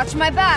Watch my back.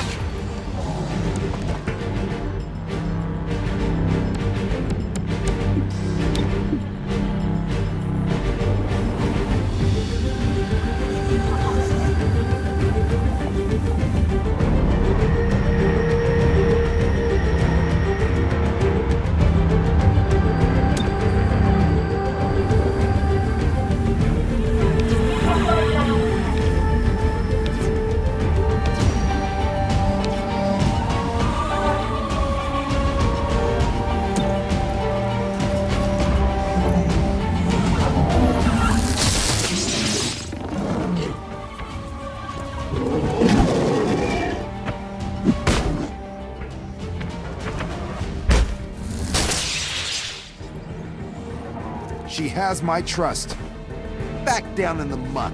She has my trust. Back down in the muck.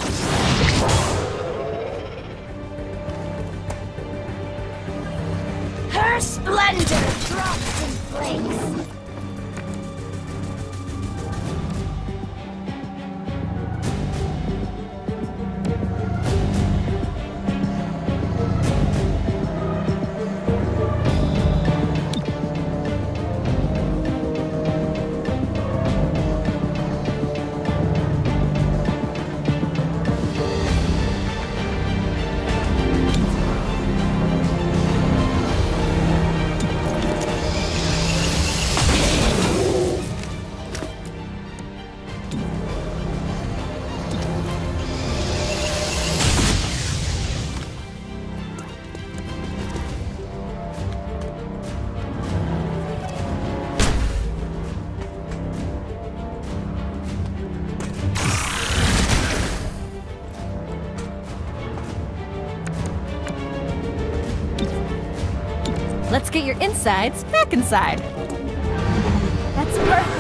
Her splendor drops in flakes. Let's get your insides back inside. That's perfect.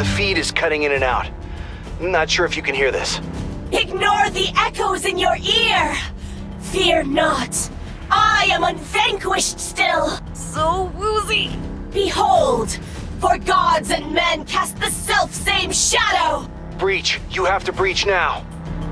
The feed is cutting in and out. Not sure if you can hear this. Ignore the echoes in your ear! Fear not! I am unvanquished still! So woozy. Behold! For gods and men cast the self-same shadow! Breach. You have to breach now.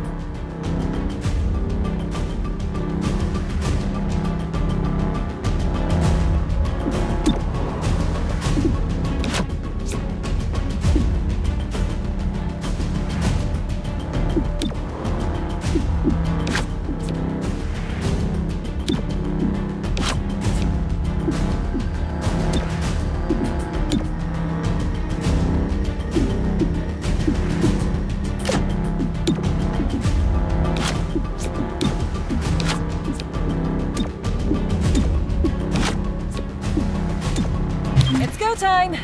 It's go time.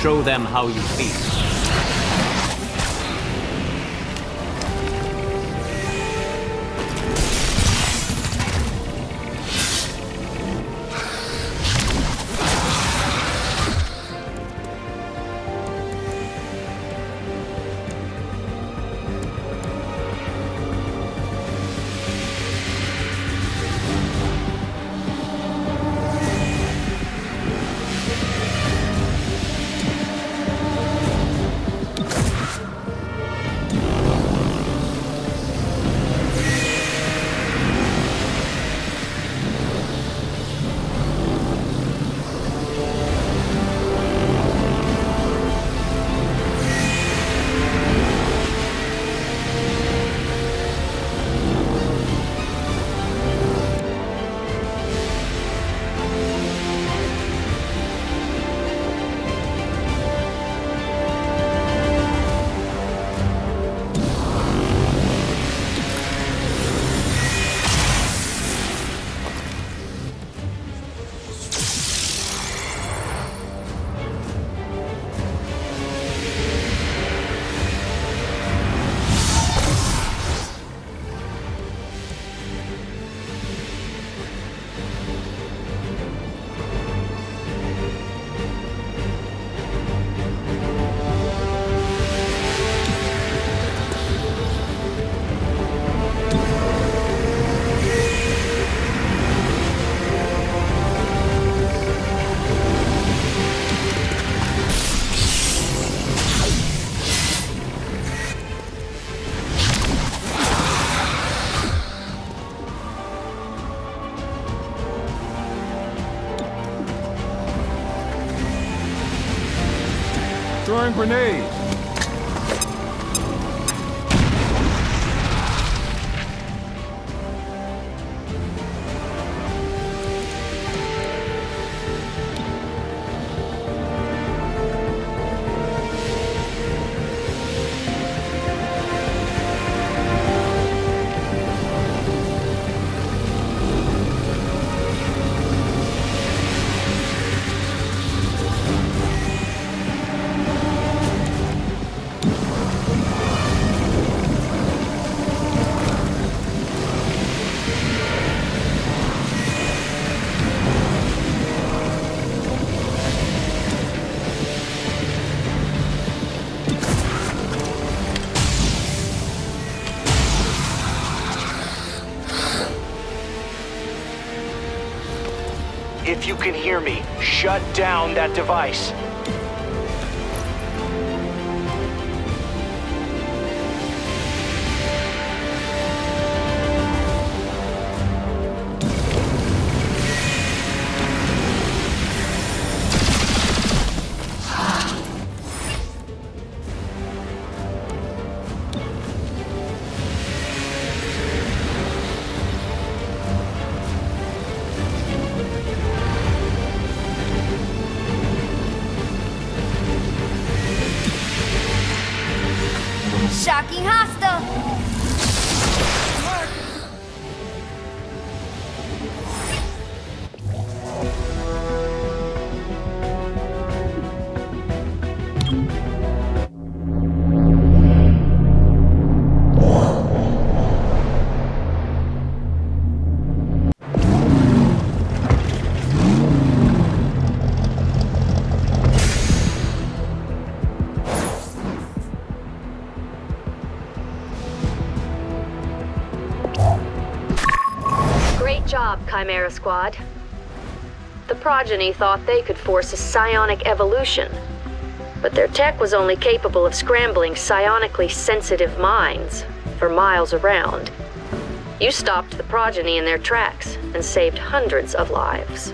show them how you feel. Throwing grenade. If you can hear me, shut down that device. Shocking hostile! Great job, Chimera Squad. The Progeny thought they could force a psionic evolution, but their tech was only capable of scrambling psionically sensitive minds for miles around. You stopped the Progeny in their tracks and saved hundreds of lives.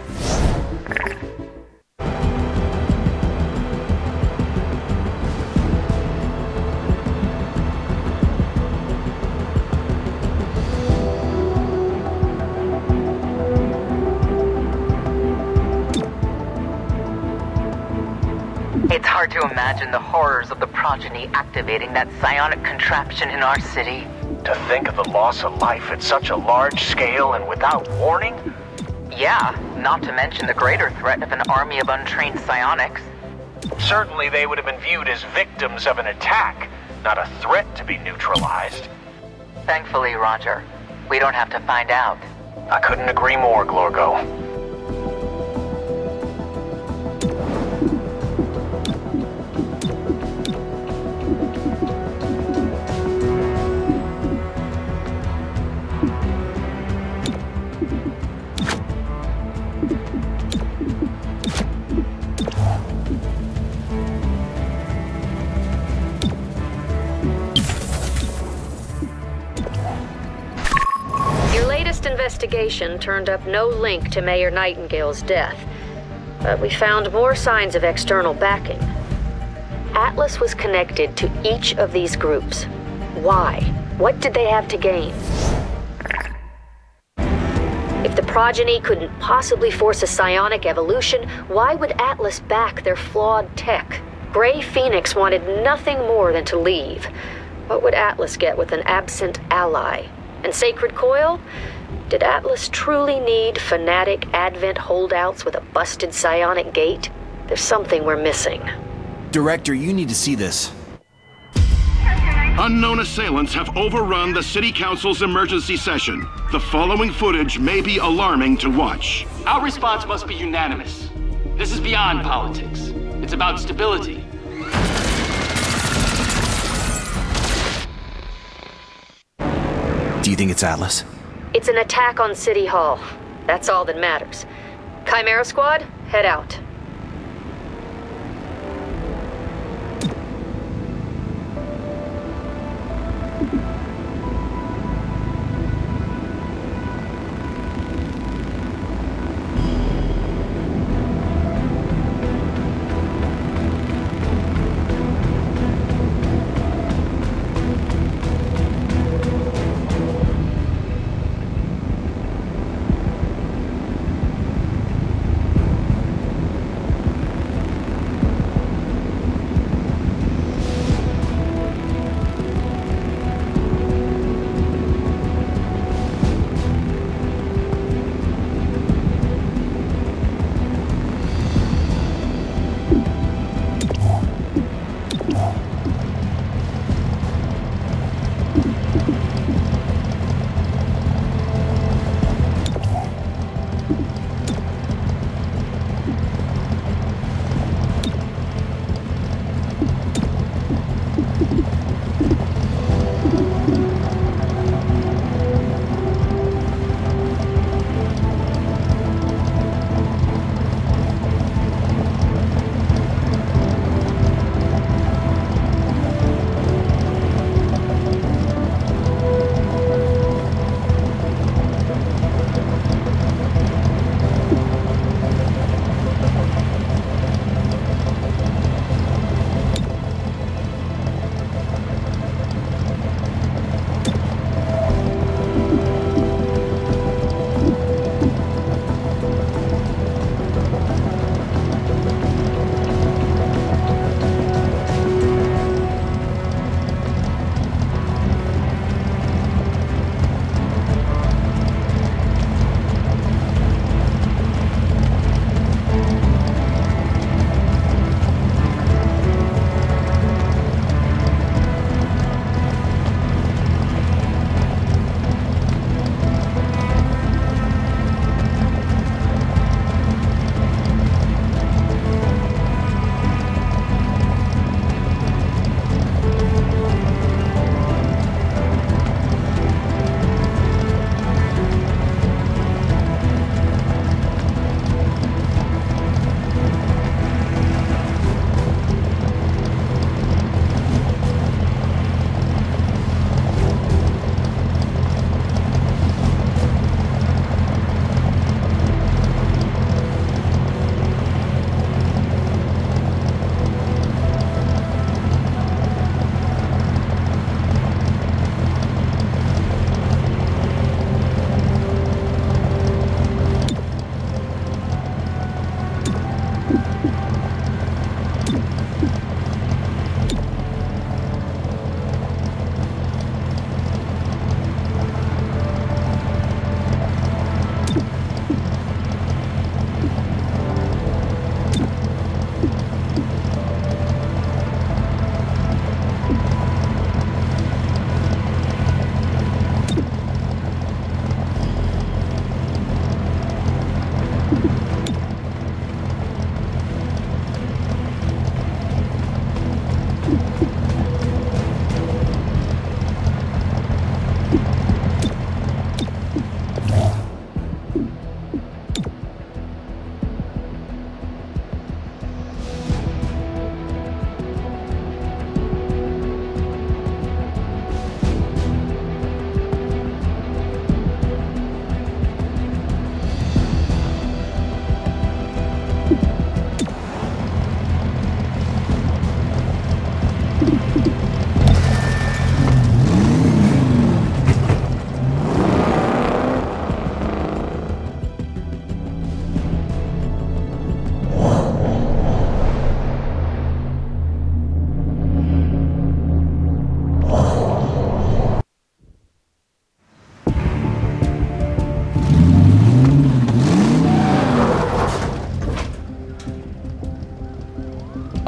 It's hard to imagine the horrors of the Progeny activating that psionic contraption in our city. To think of the loss of life at such a large scale and without warning? Yeah, not to mention the greater threat of an army of untrained psionics. Certainly they would have been viewed as victims of an attack, not a threat to be neutralized. Thankfully, Roger, we don't have to find out. I couldn't agree more, Glorgo. Investigation turned up no link to Mayor Nightingale's death, but we found more signs of external backing. Atlas was connected to each of these groups. Why? What did they have to gain? If the progeny couldn't possibly force a psionic evolution, why would Atlas back their flawed tech? Grey Phoenix wanted nothing more than to leave. What would Atlas get with an absent ally? And Sacred Coil? Did Atlas truly need fanatic Advent holdouts with a busted psionic gate? There's something we're missing. Director, you need to see this. Unknown assailants have overrun the City Council's emergency session. The following footage may be alarming to watch. Our response must be unanimous. This is beyond politics. It's about stability. Do you think it's Atlas? It's an attack on City Hall. That's all that matters. Chimera Squad, head out.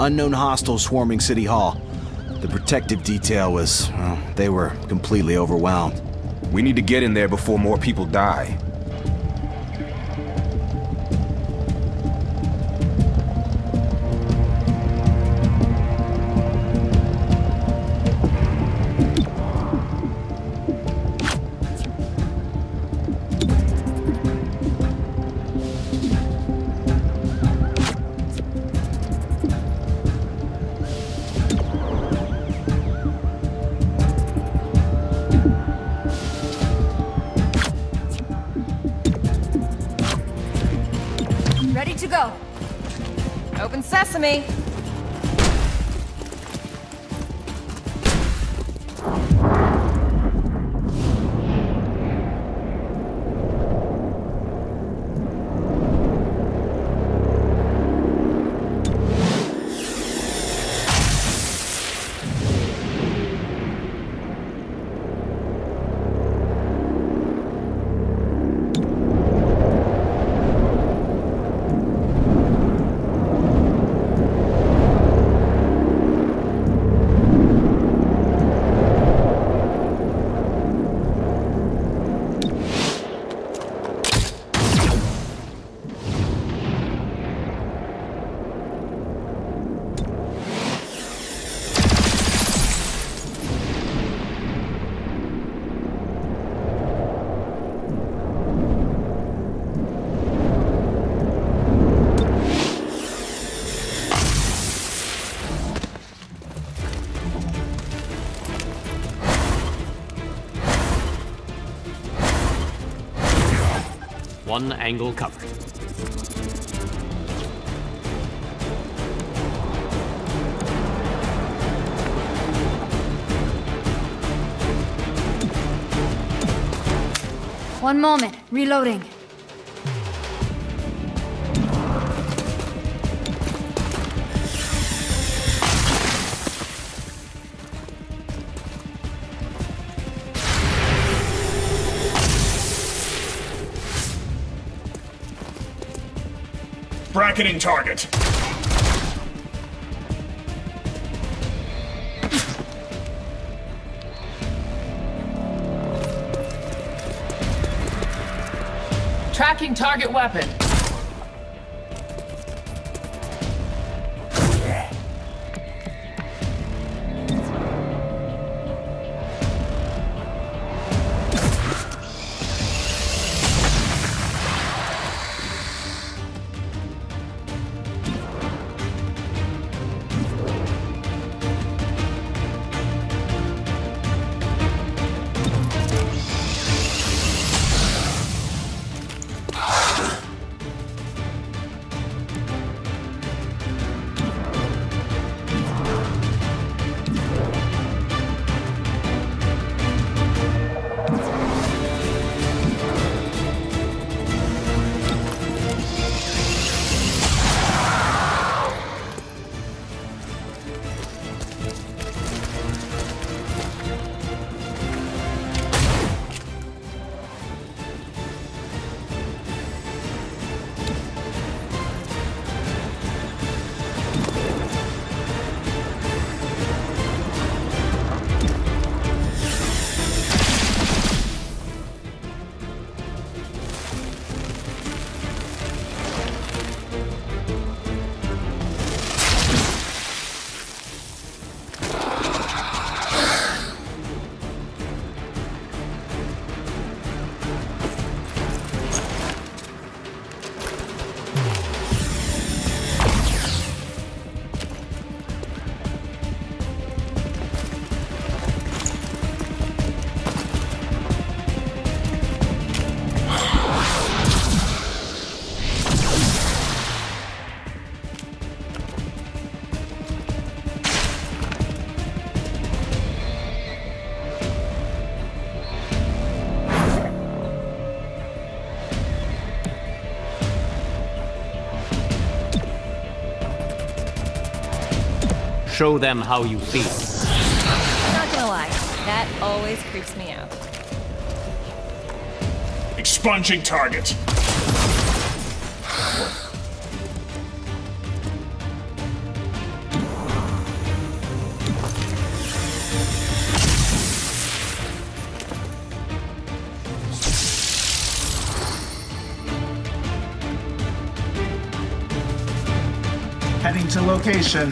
unknown hostiles swarming City Hall. The protective detail was, well, they were completely overwhelmed. We need to get in there before more people die. Ready to go. Open sesame. One angle covered. One moment. Reloading. Bracketing target. Tracking target weapon. Show them how you feel. Not gonna lie, that always creeps me out. Expunging target. Heading to location.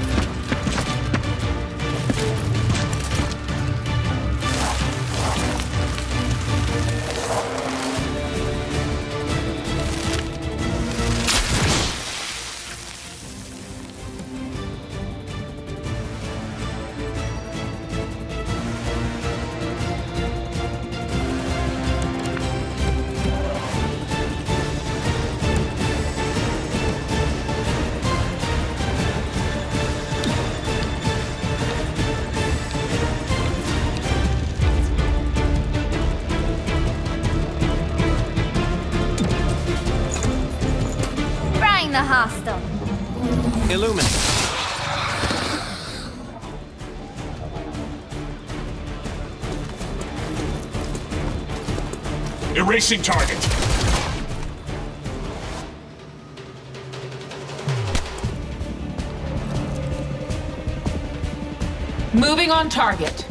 The hostile. Illuminate. Erasing target. Moving on target.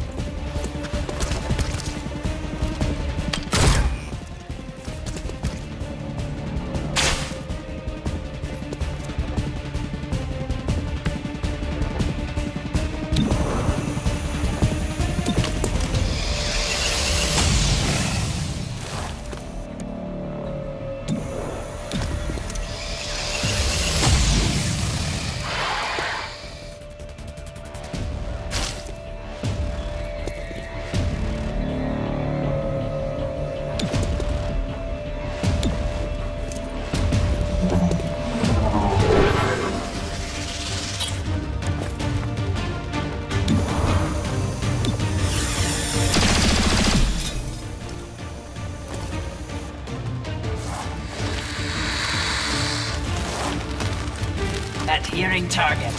Adhering target.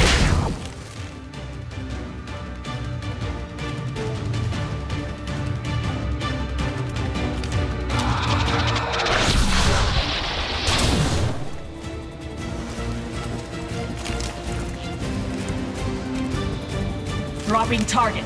Dropping target.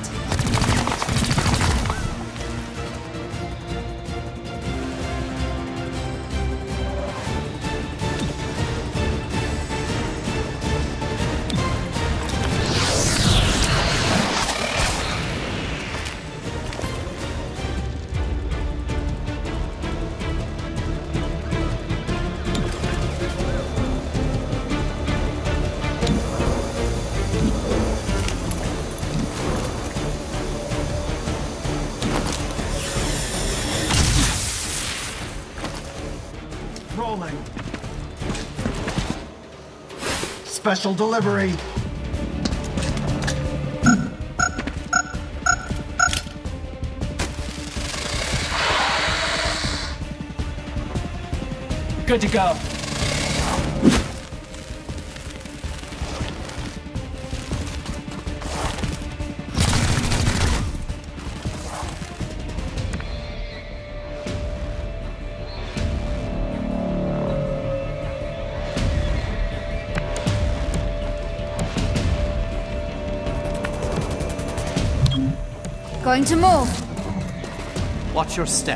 Rolling. Special delivery. Good to go. Going to move. Watch your step.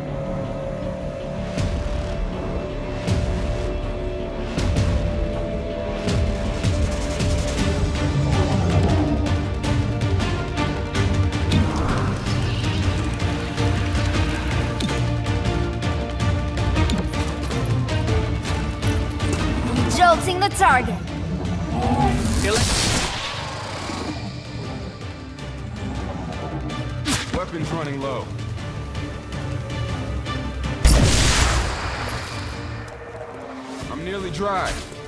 Jolting the target. Kill it. Weapons running low. I'm nearly dry.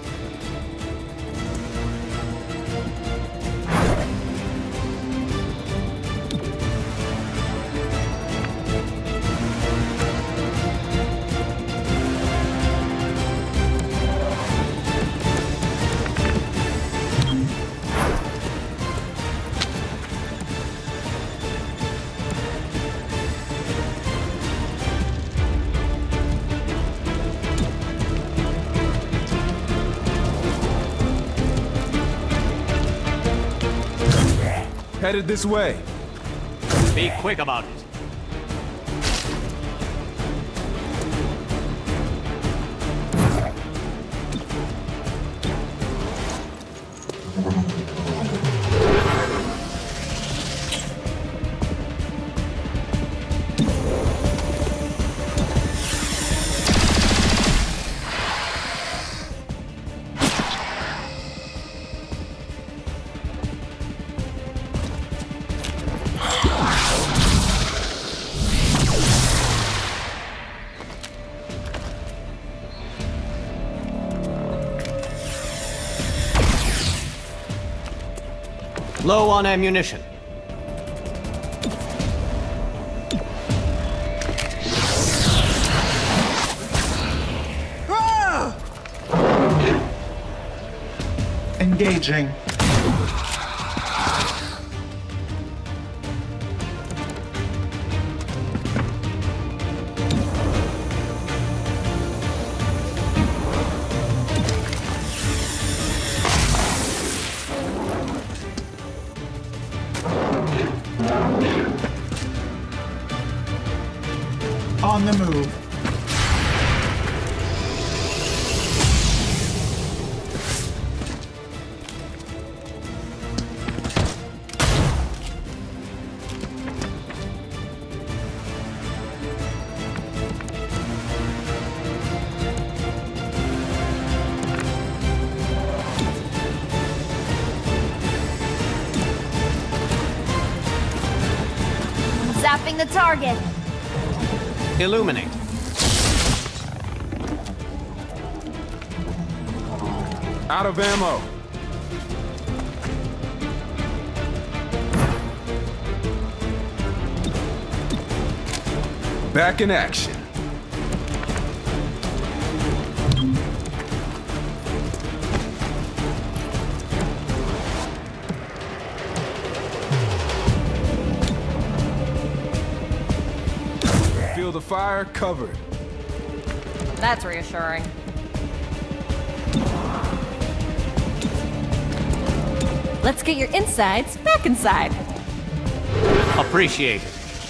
Headed this way. Be quick about it. Low on ammunition. Engaging. On the move. Zapping the target. Illuminate. Out of ammo. Back in action. Feel the fire covered. That's reassuring. Let's get your insides back inside. Appreciate it.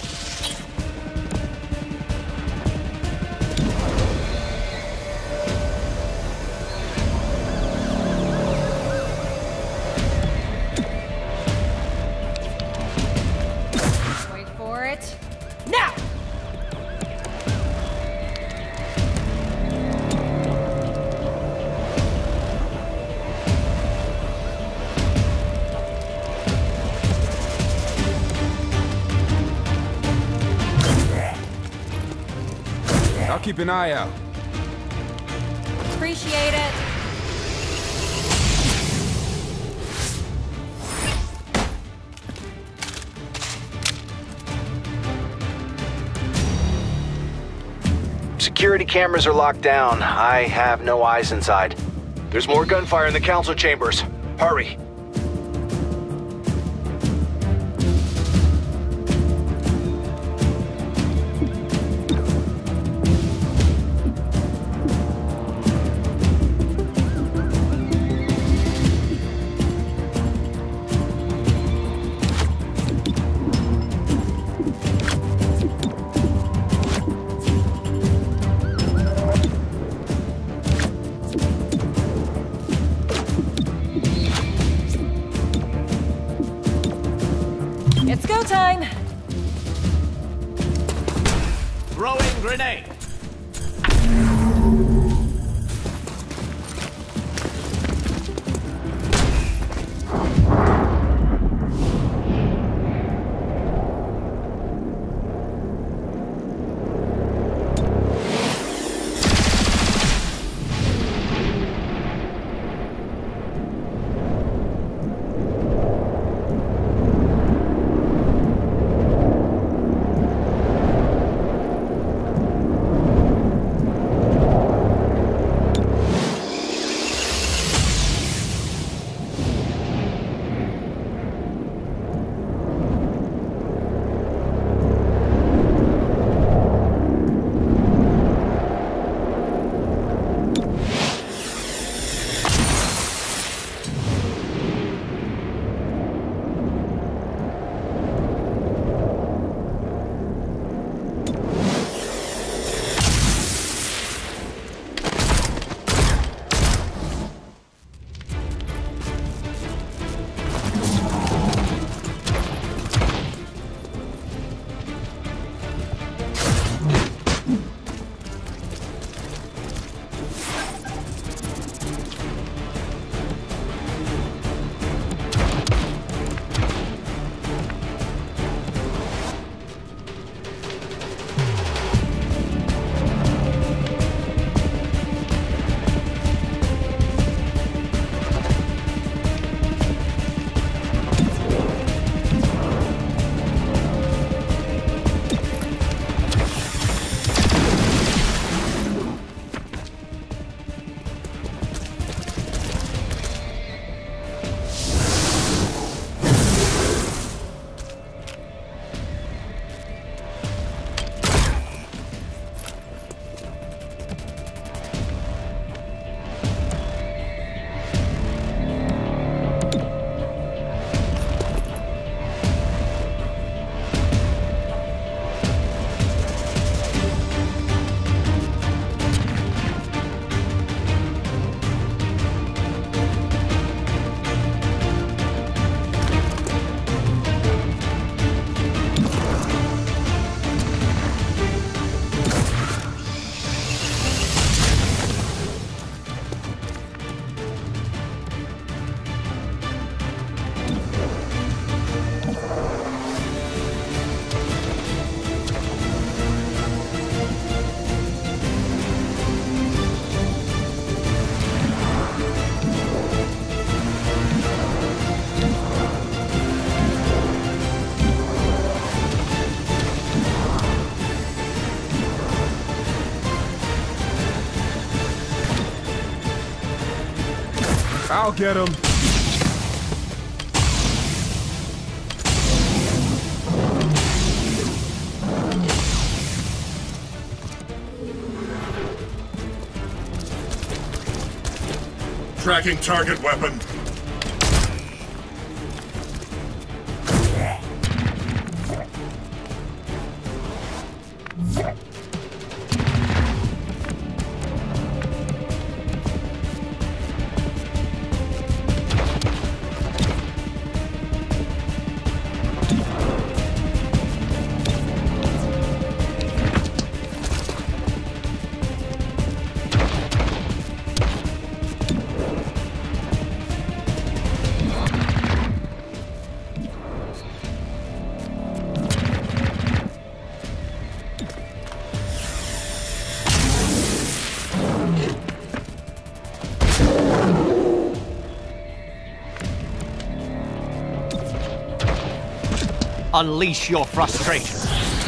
Wait for it. Now! I'll keep an eye out. Appreciate it. Security cameras are locked down. I have no eyes inside. There's more gunfire in the council chambers. Hurry. It's go time. Throwing grenade. I'll get him. Tracking target weapon. Unleash your frustration.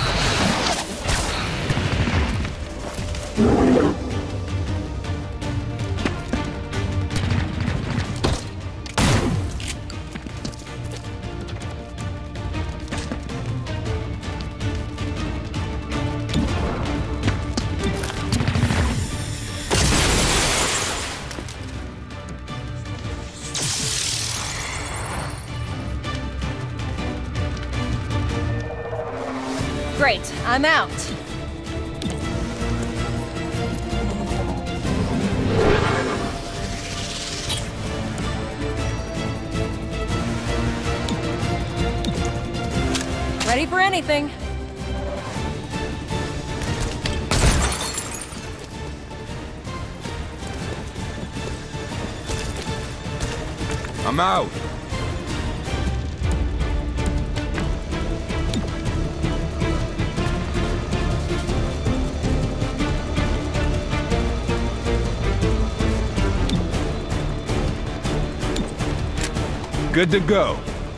Great, I'm out. Ready for anything. I'm out. Good to go.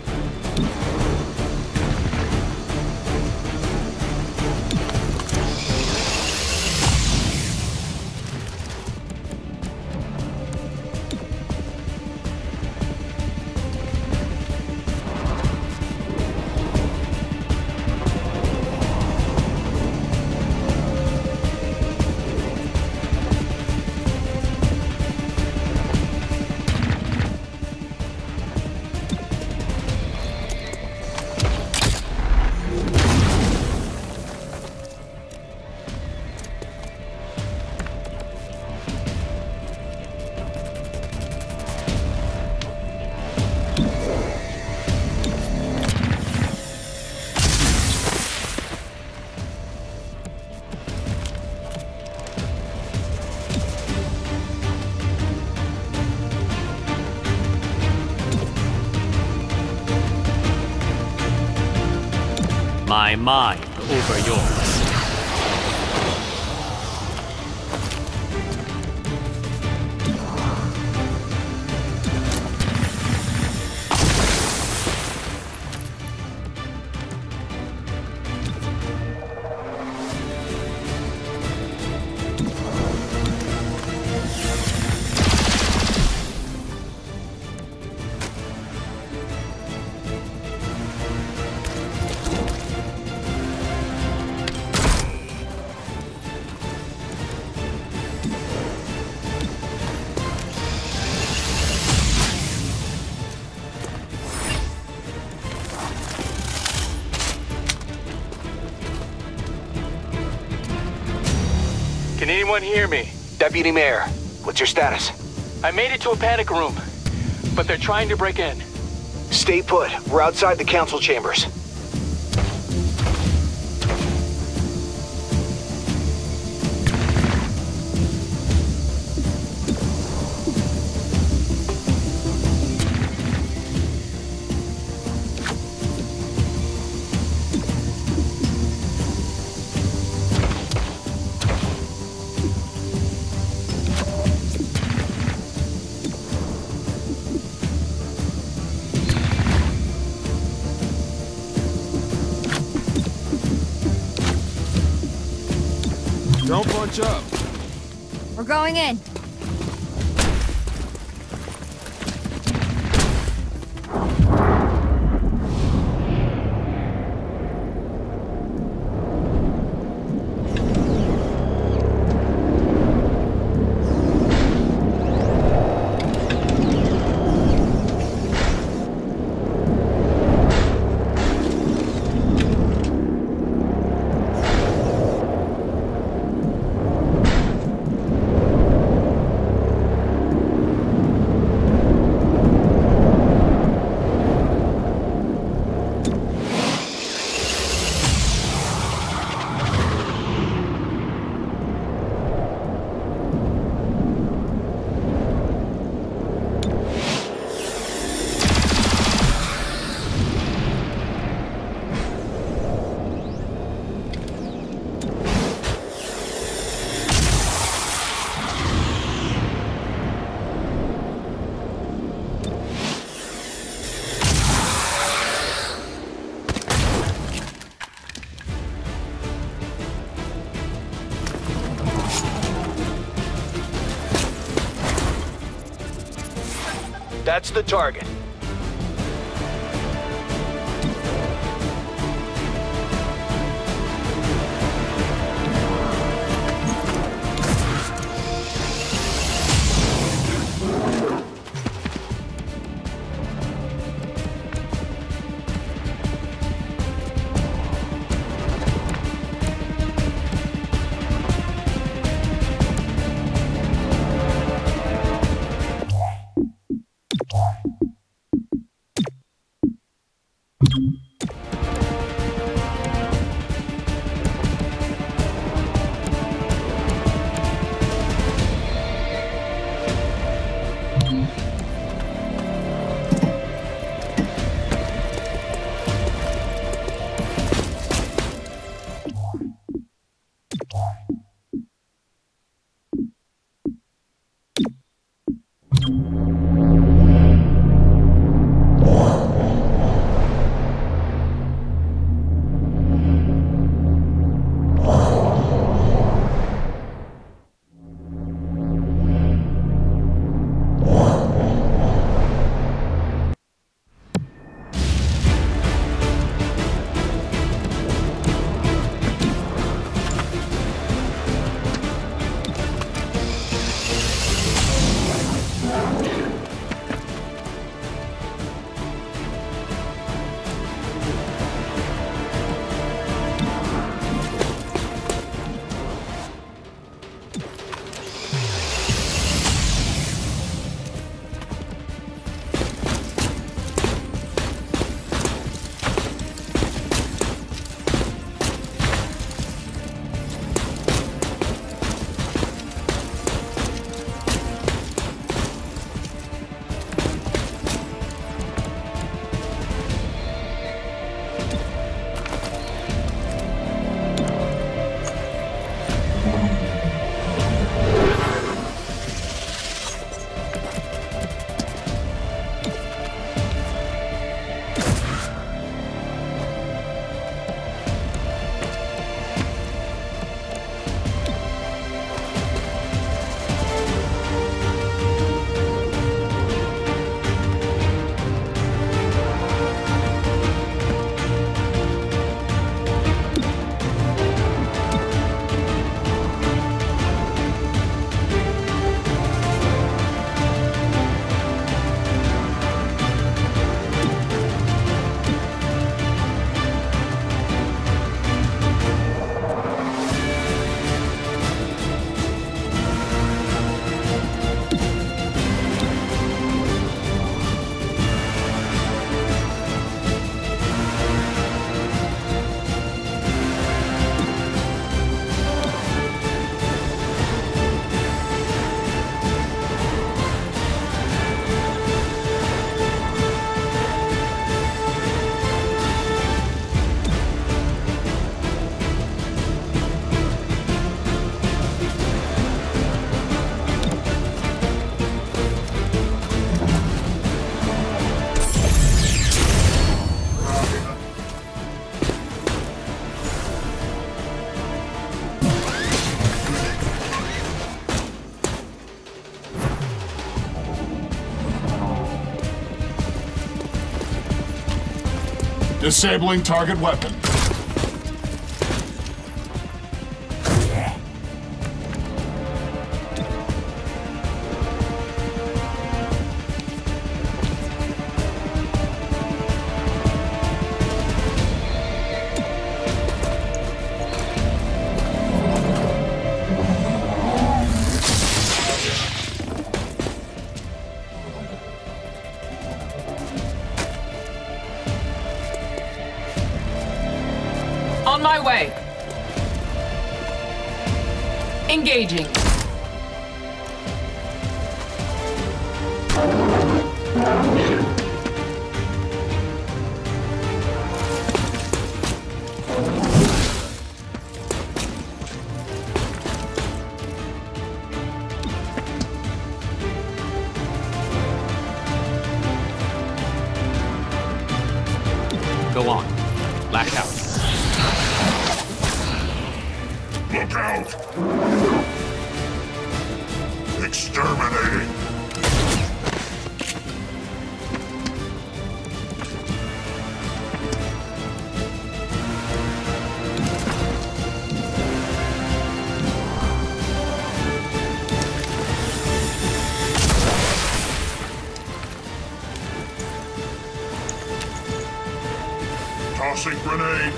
My mind over yours. Can anyone hear me? Deputy Mayor, what's your status? I made it to a panic room, but they're trying to break in. Stay put. We're outside the council chambers. Don't bunch up. We're going in. That's the target. Disabling target weapon. On my way. Engaging. Go on. Lash out. Look out! Exterminating! Tossing grenade.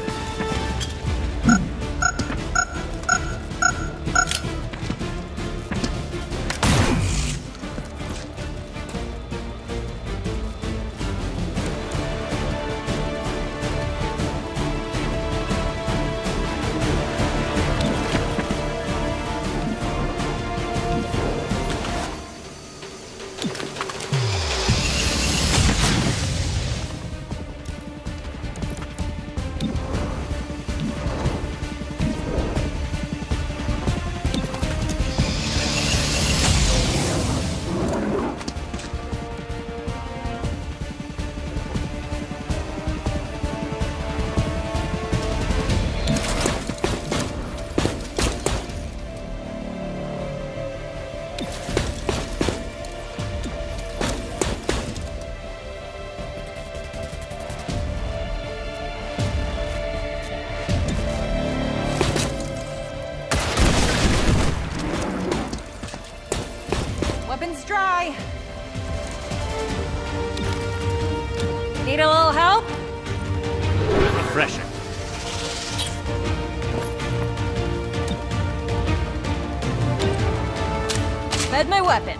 Weapons dry. Need a little help? Refreshing. Fed my weapon.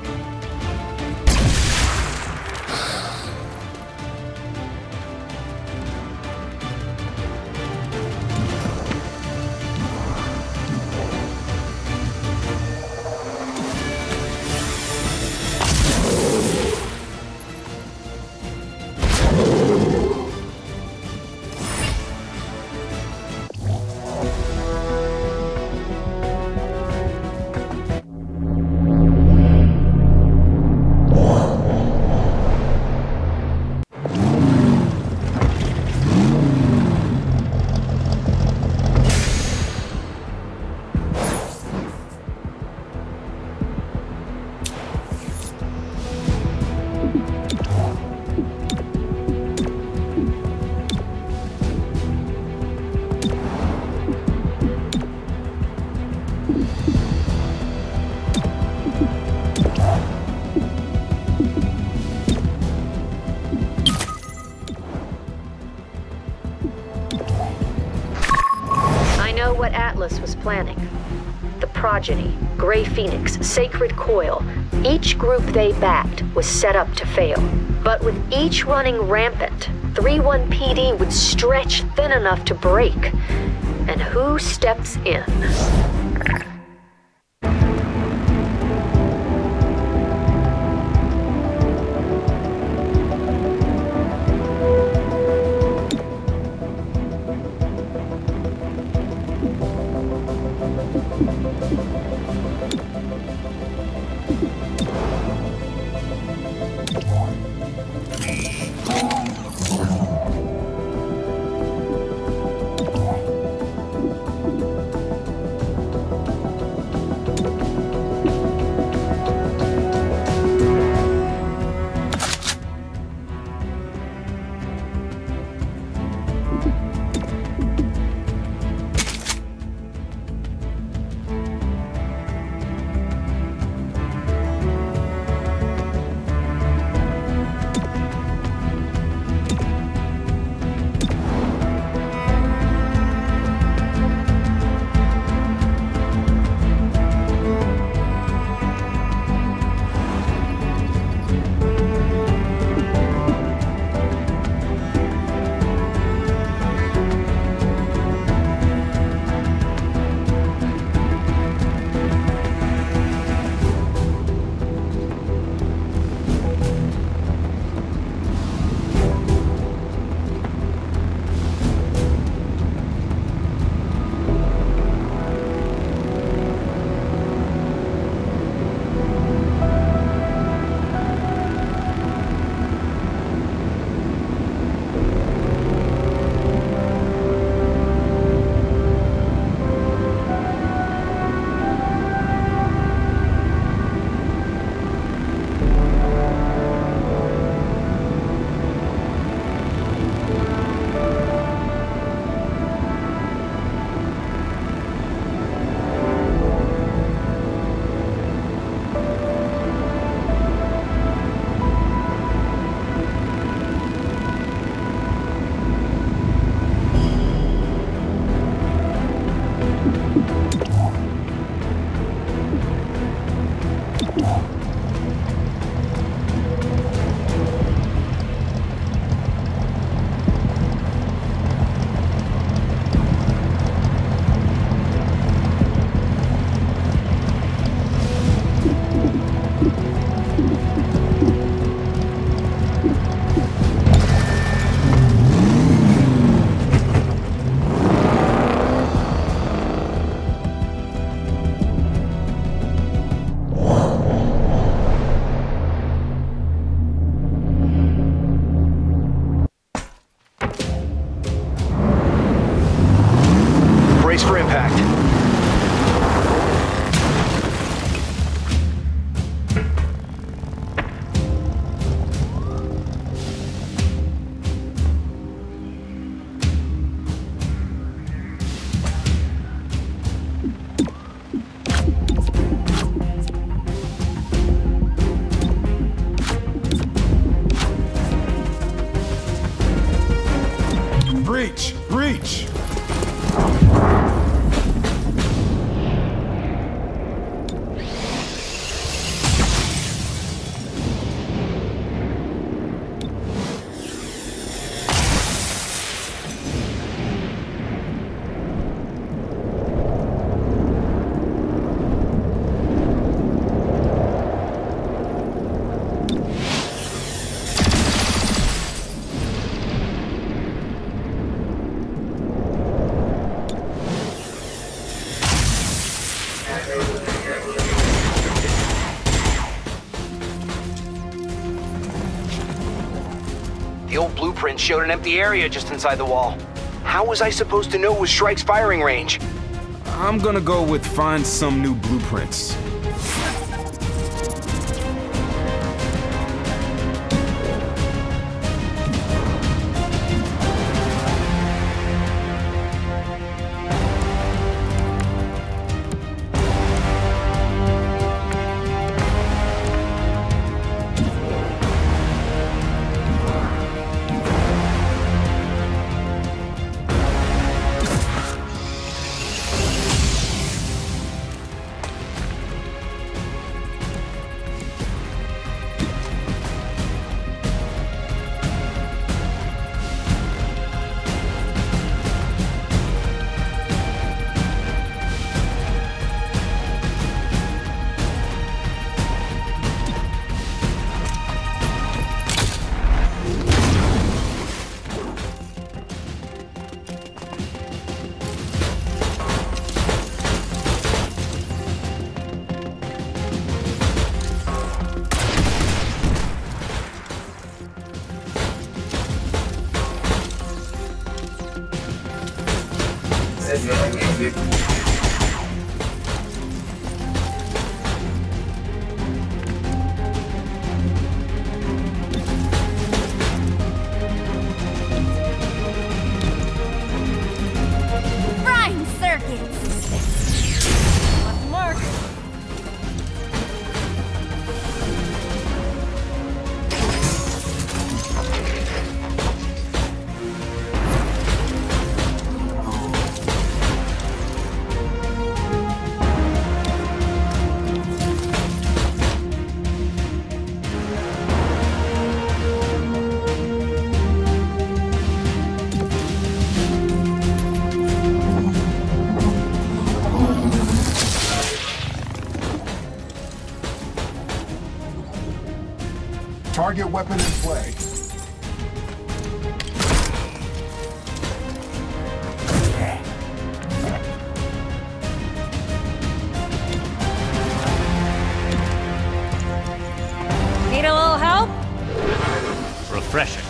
What Atlas was planning. The Progeny, Grey Phoenix, Sacred Coil, each group they backed was set up to fail. But with each running rampant, 3-1 PD would stretch thin enough to break. And who steps in? Brace for impact. Breach! Breach! The old blueprint showed an empty area just inside the wall. How was I supposed to know it was Strike's firing range? I'm gonna go with find some new blueprints. Prime circuits! Left mark. Target weapon in play. Need a little help? Refreshing.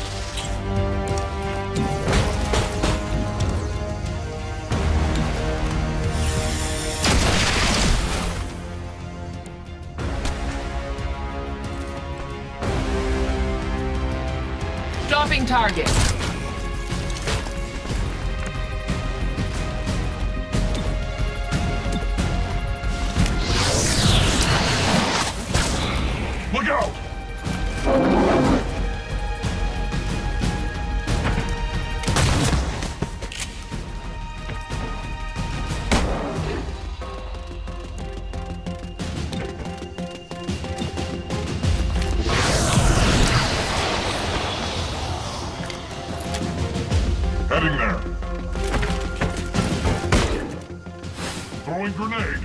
Stopping target. Look out! Heading there. Throwing grenade.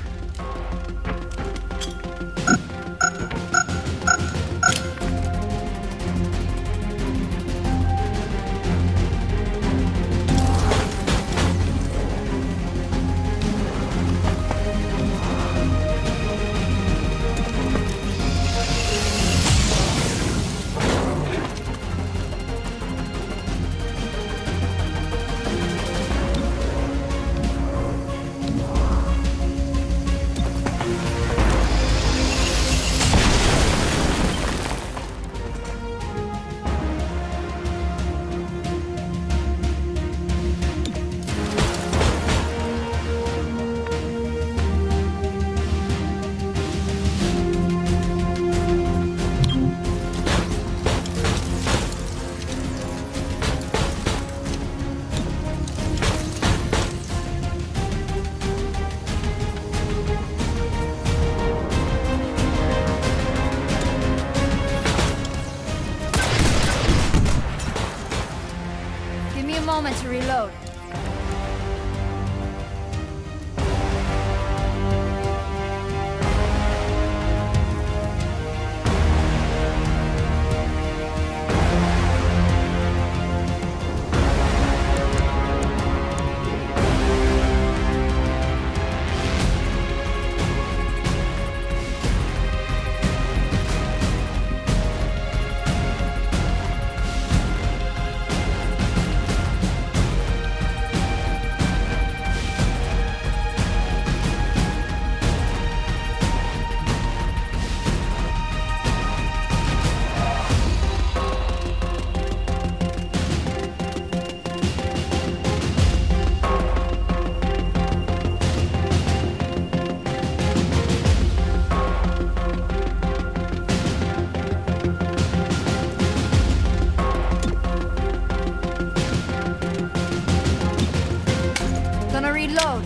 reload. Gonna reload.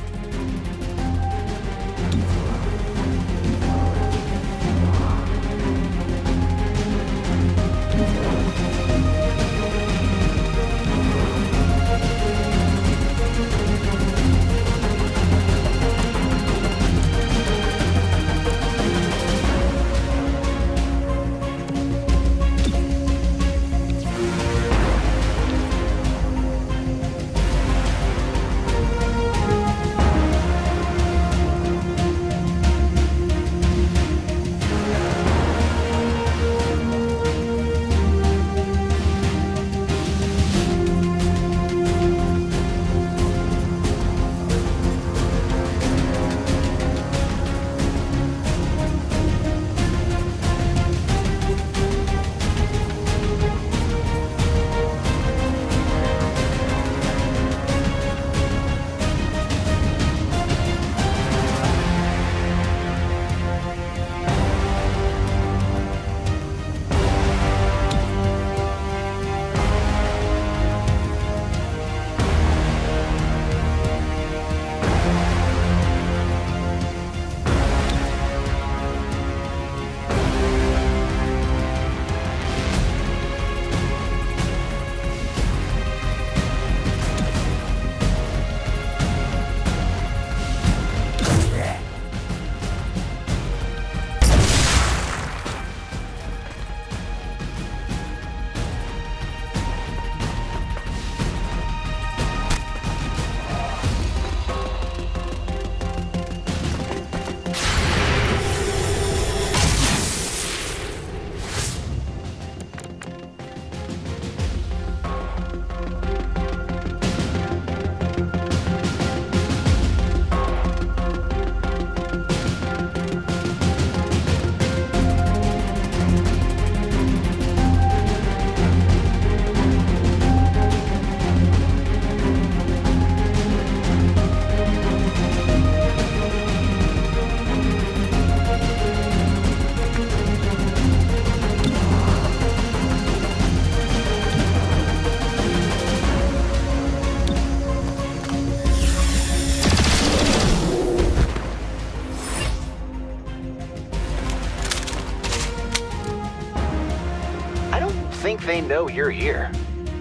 think they know you're here.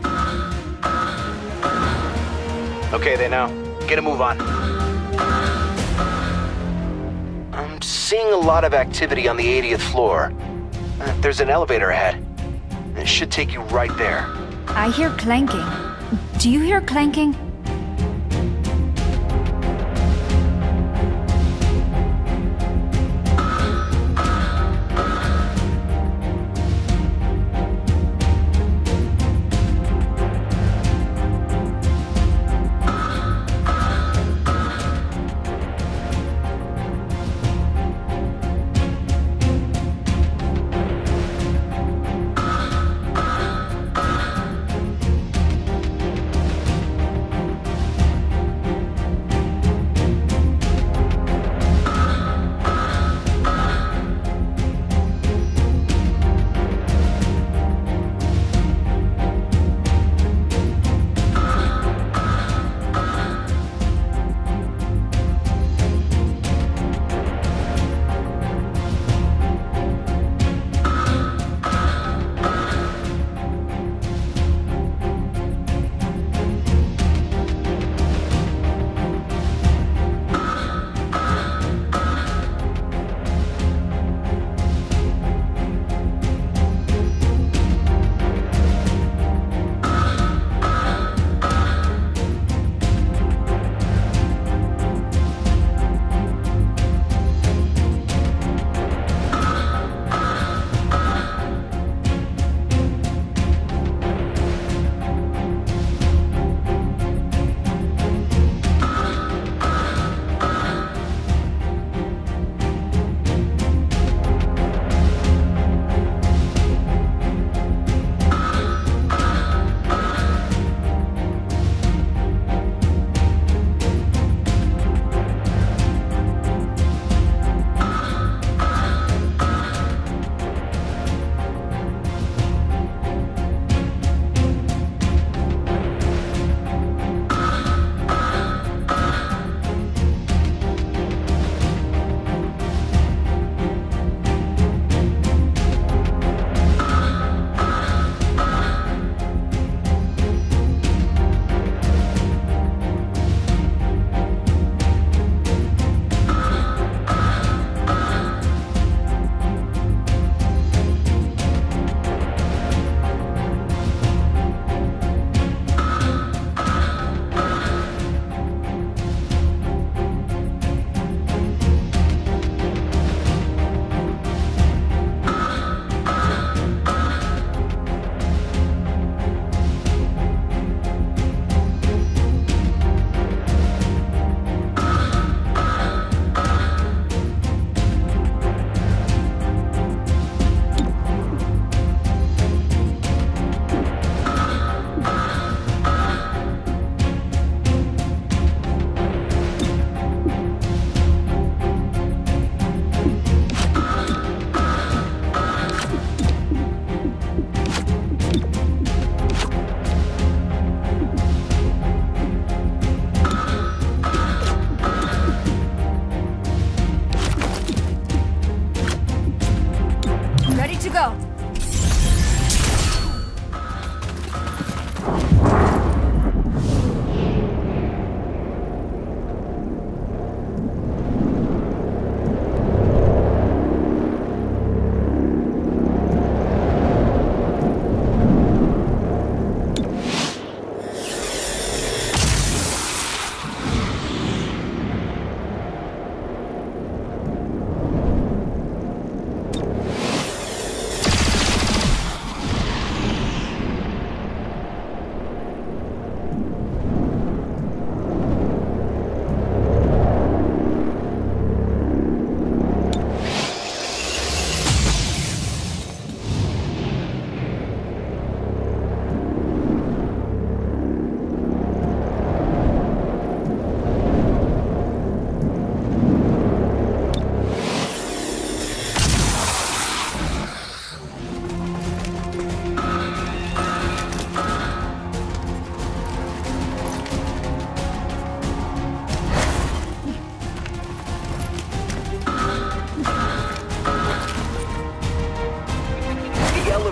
Okay, they know. Get a move on. I'm seeing a lot of activity on the 80th floor. There's an elevator ahead. It should take you right there. I hear clanking. Do you hear clanking?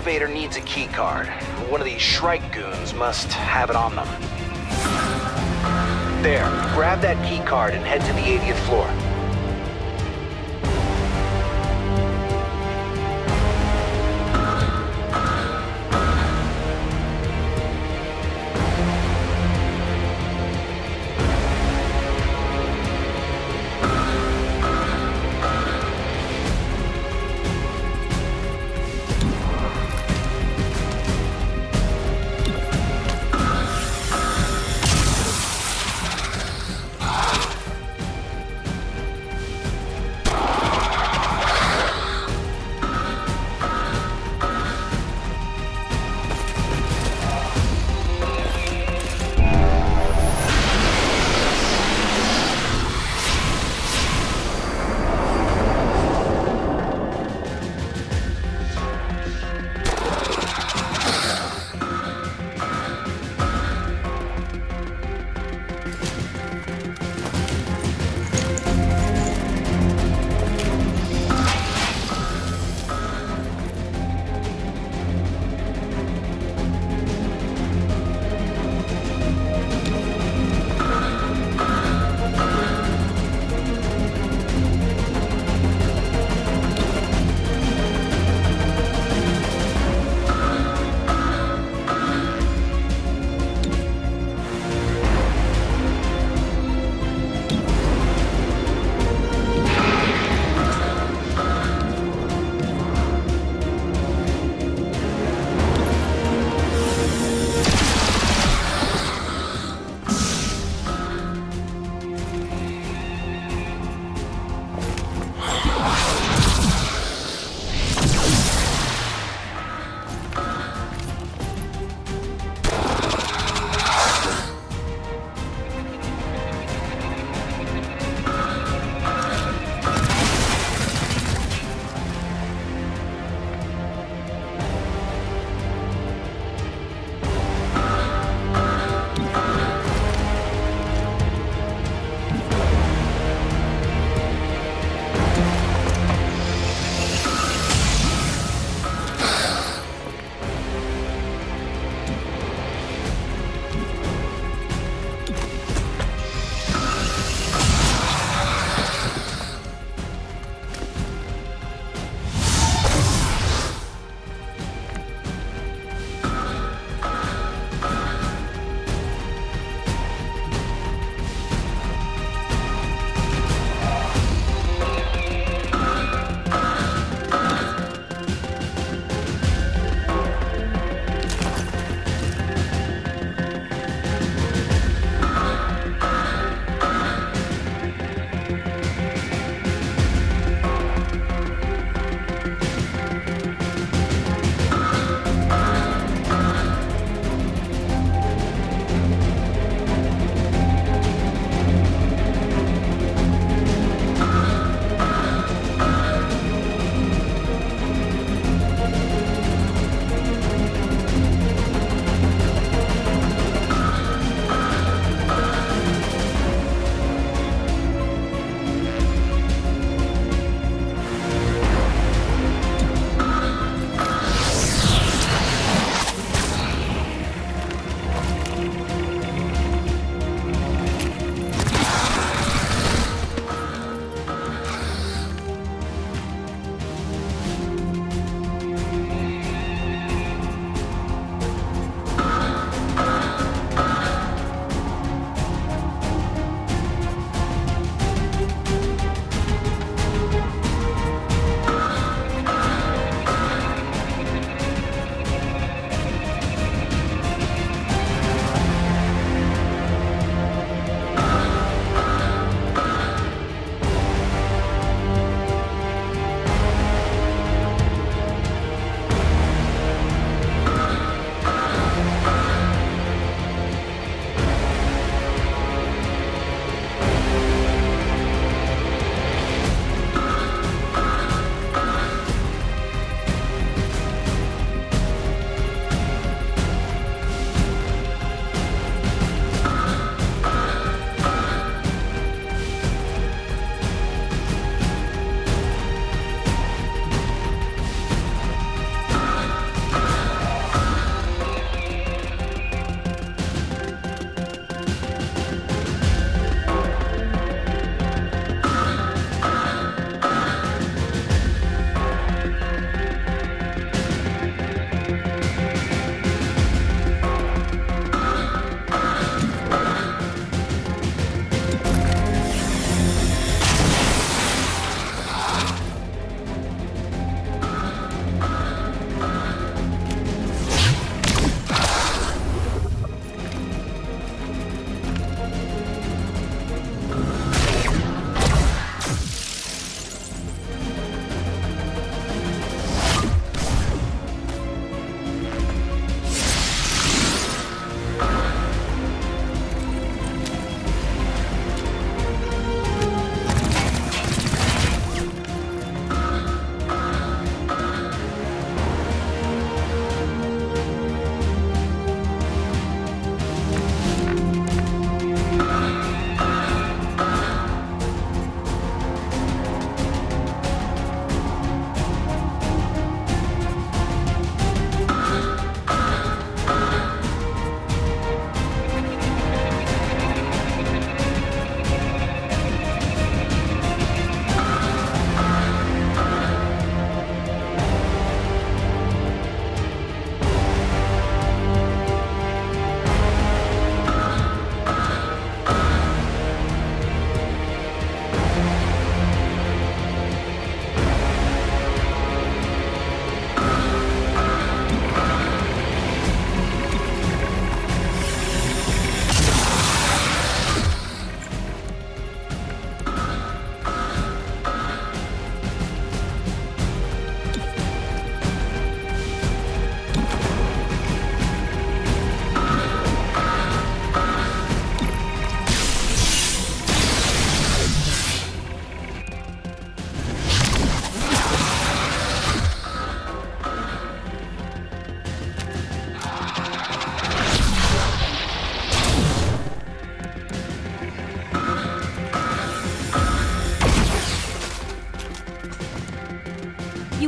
elevator needs a key card. One of these Shrike goons must have it on them. There, grab that key card and head to the 80th floor.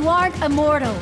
You aren't immortal.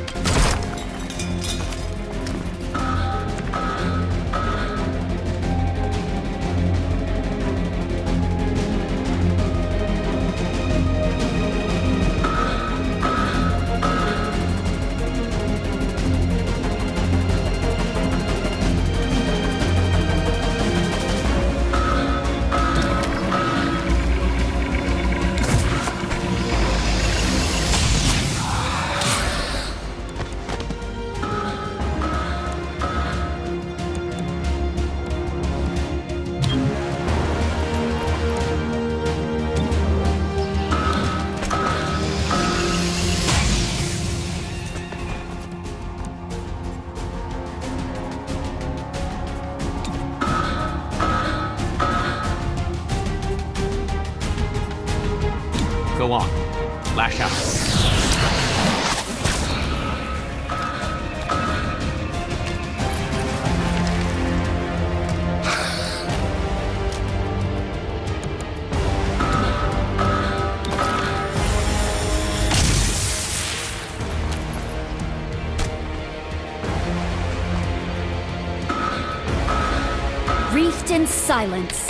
Go on. Lash out. Wreathed in silence.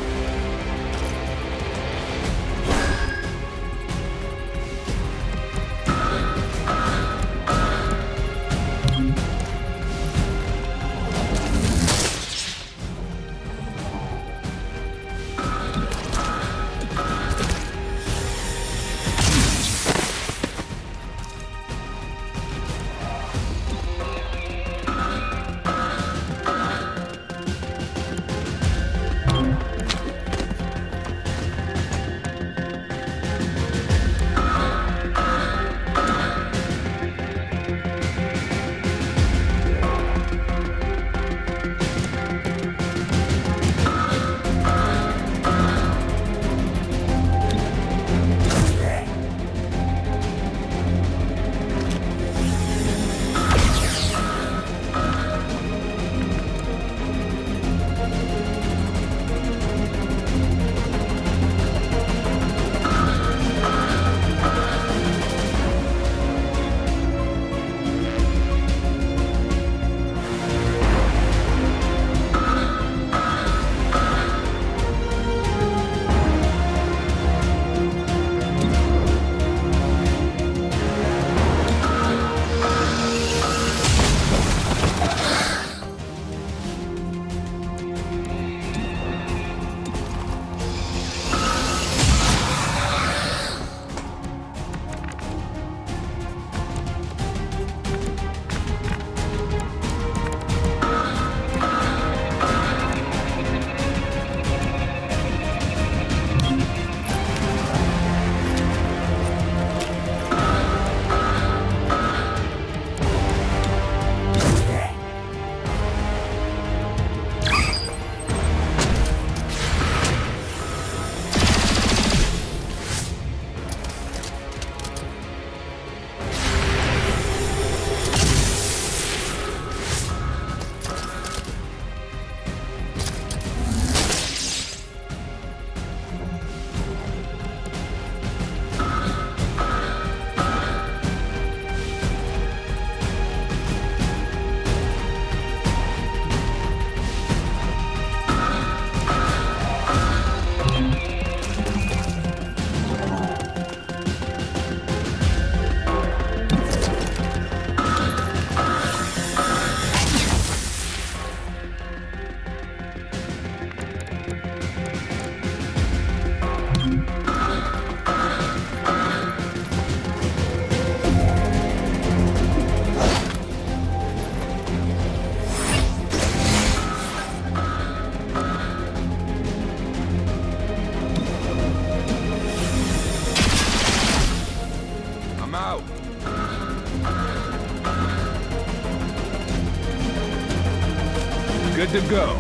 Good to go.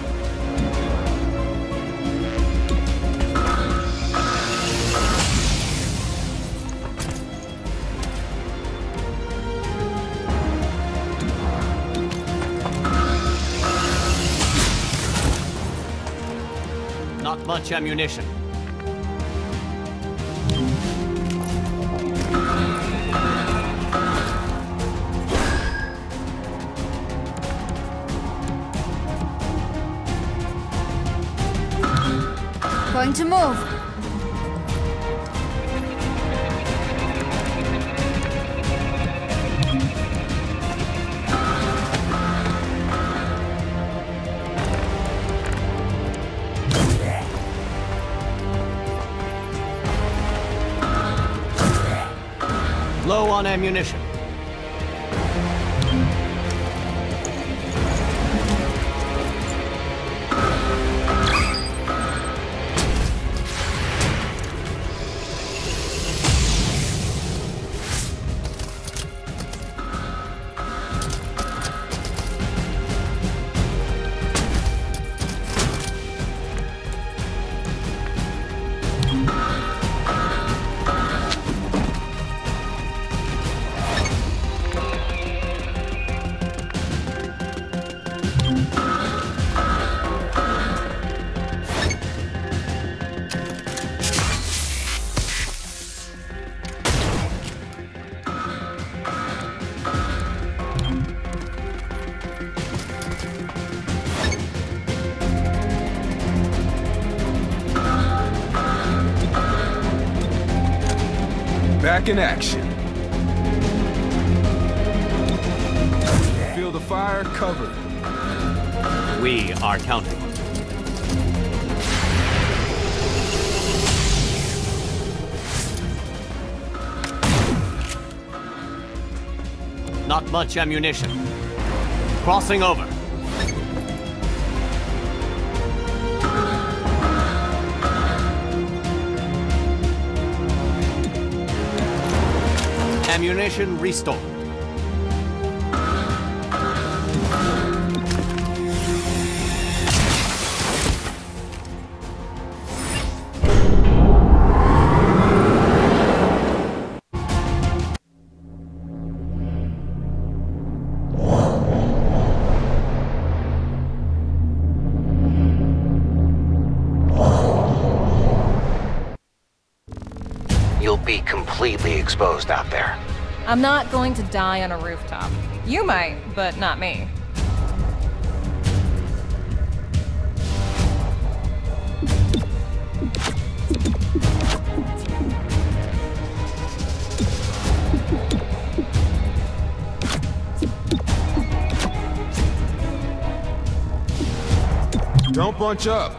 Not much ammunition. Time to move. Low on ammunition. Back in action. Feel the fire, cover. We are counting. Not much ammunition. Crossing over. Ammunition restored. You'll be completely exposed out there. I'm not going to die on a rooftop. You might, but not me. Don't bunch up.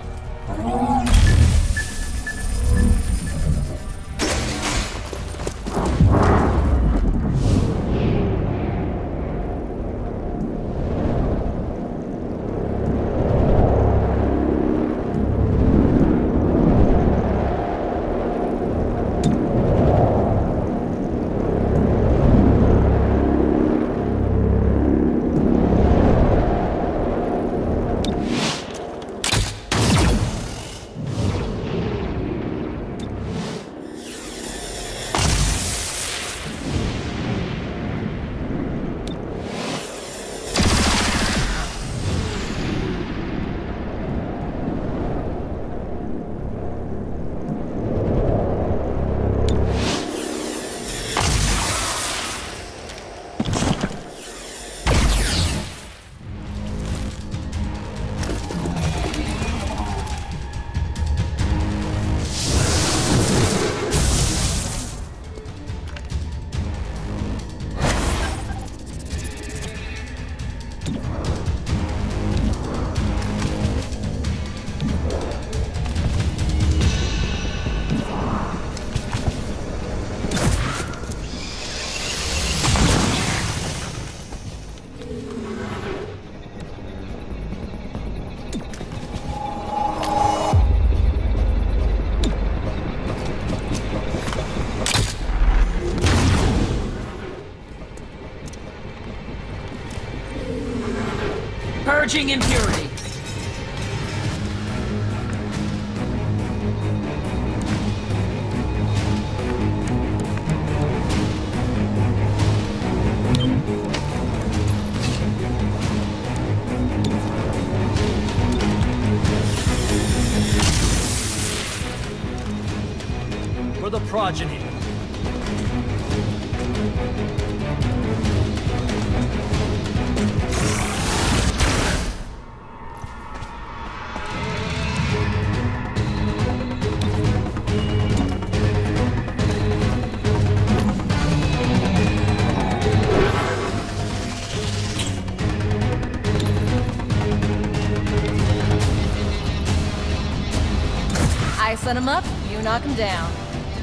Purging impurity. For the progeny. knock him down.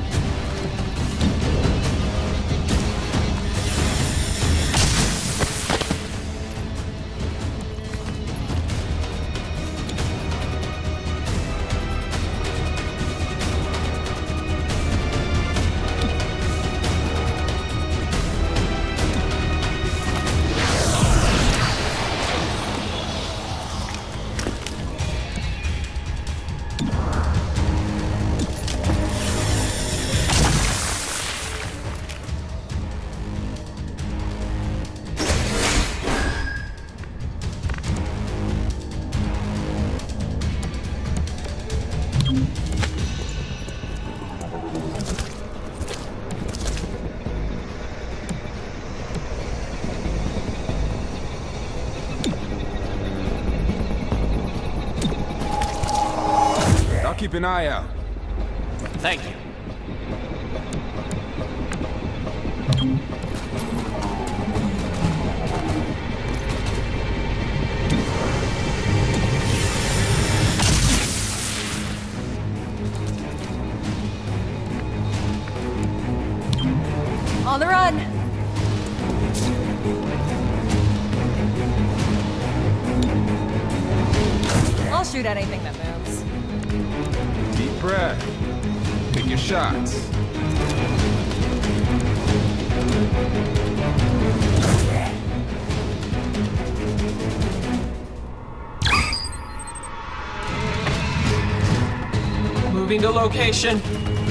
Keep an eye out. Thank you. On the run! I'll shoot at anything that moves. Deep breath. Pick your shots. Moving to location.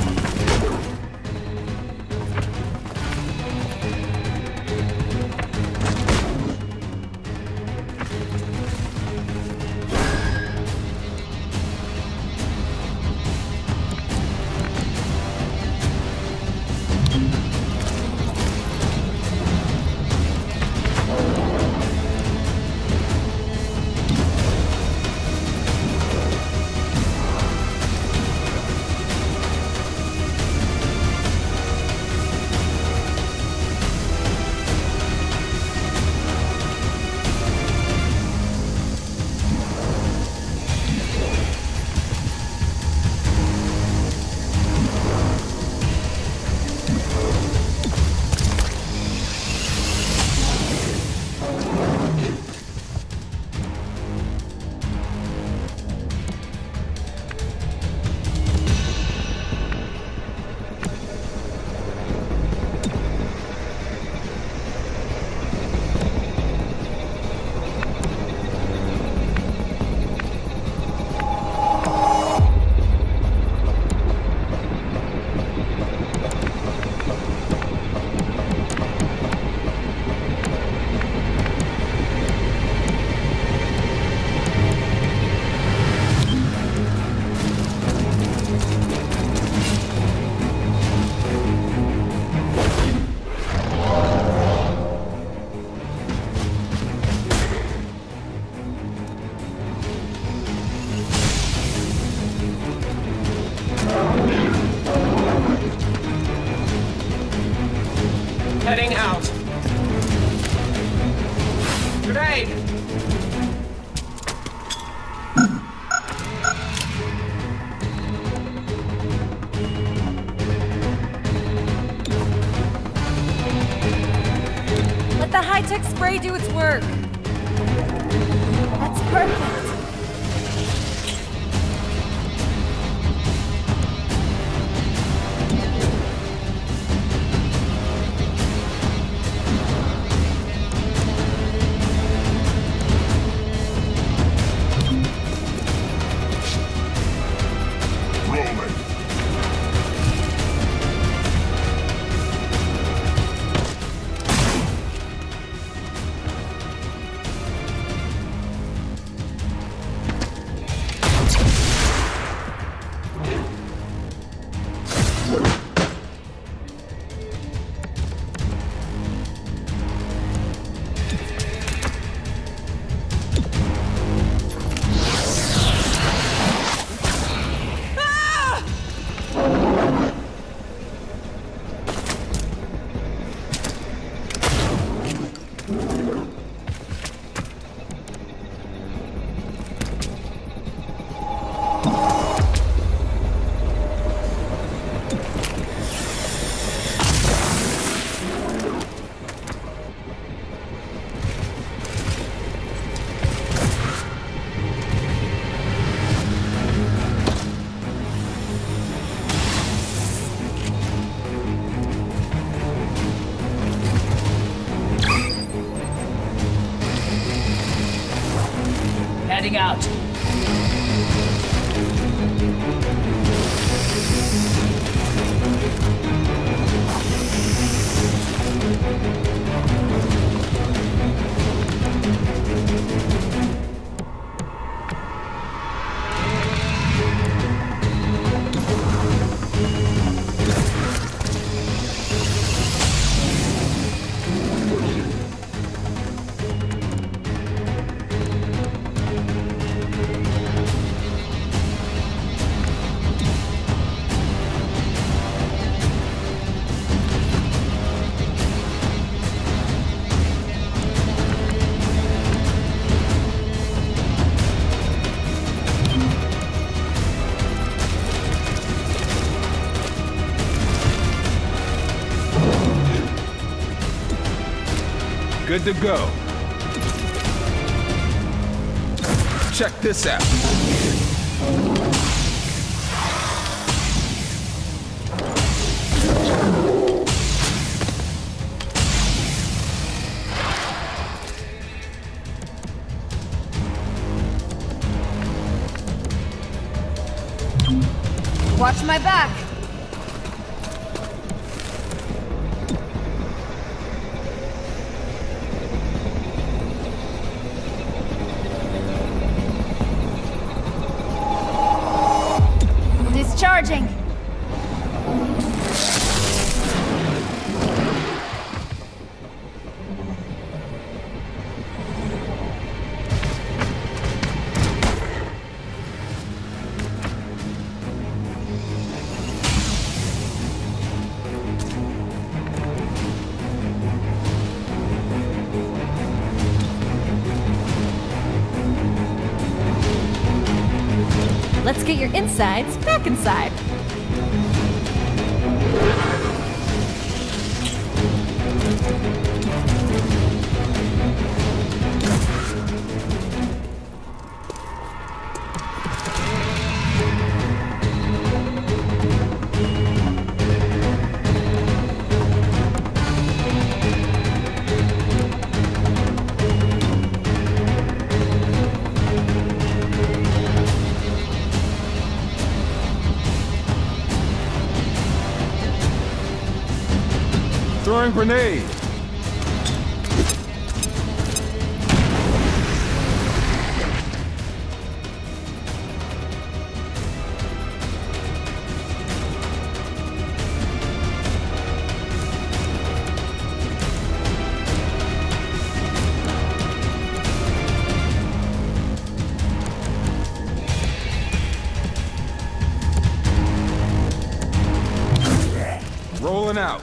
Heading out. Grenade! Let the high-tech spray do its work. That's perfect. out. Good to go. Check this out. Watch my back. Discharging. Let's get your insides back inside. Throwing grenade. Rolling out.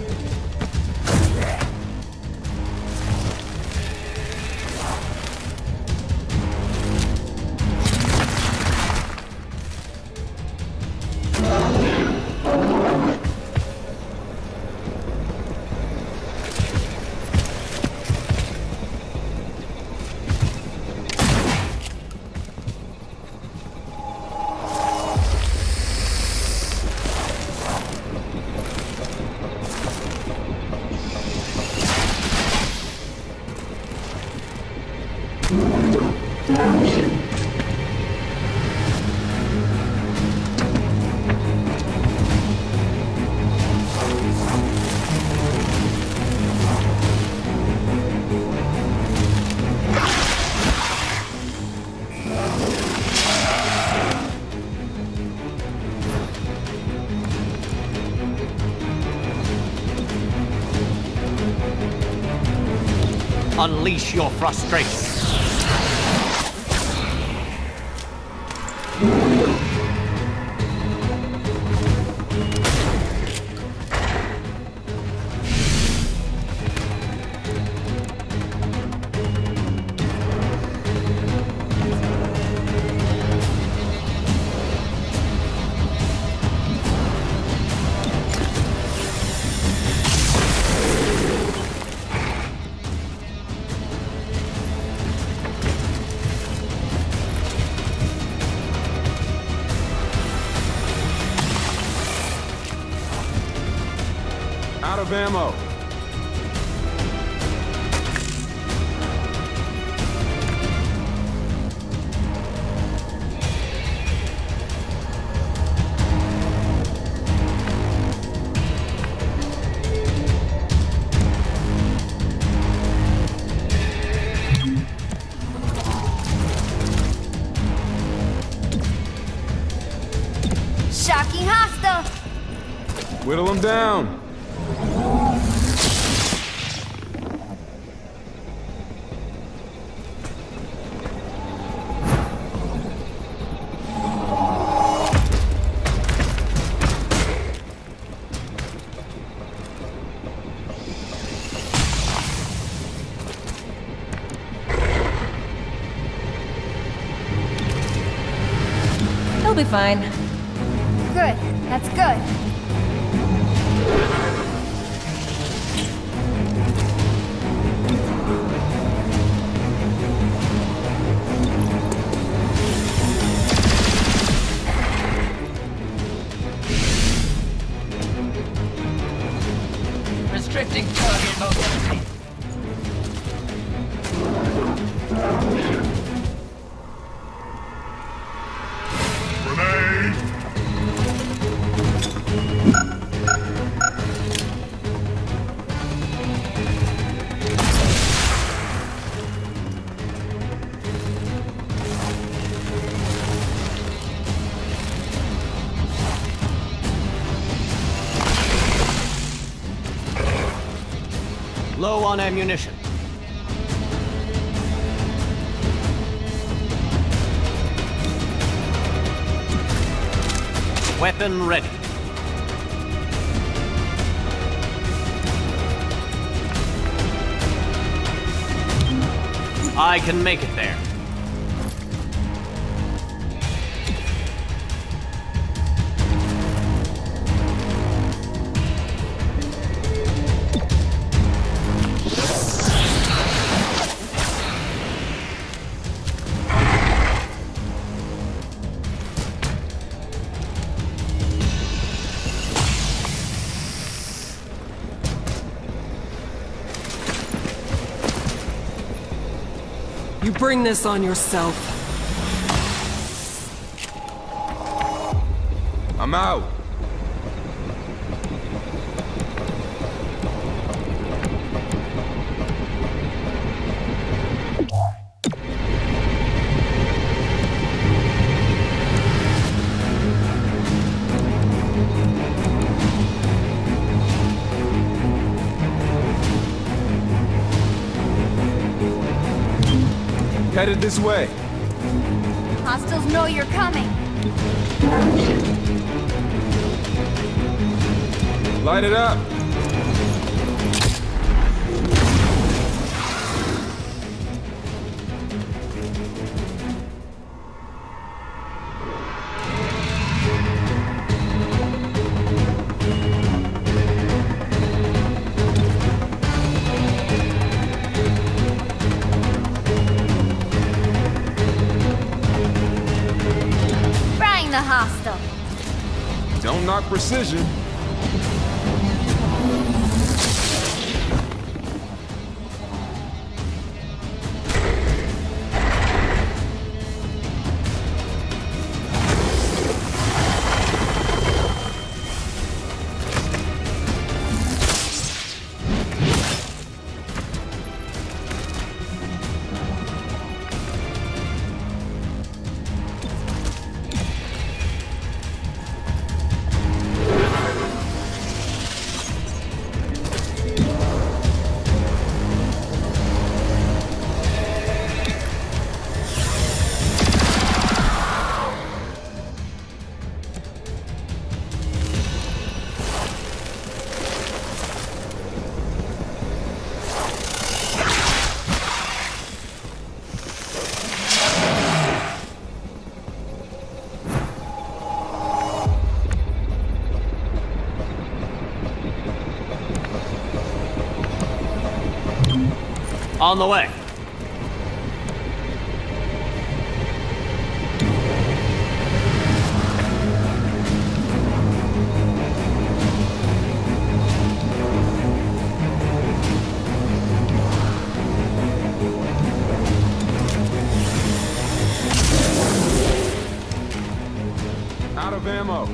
Unleash your frustration. Out of ammo. Whittle them down. He'll be fine. Good. That's good. Restricting target mobility. Low on ammunition. Weapon ready. I can make it there. You bring this on yourself. I'm out. Headed this way. Hostiles know you're coming. Light it up. The hostile. Don't knock precision. On the way. Out of ammo.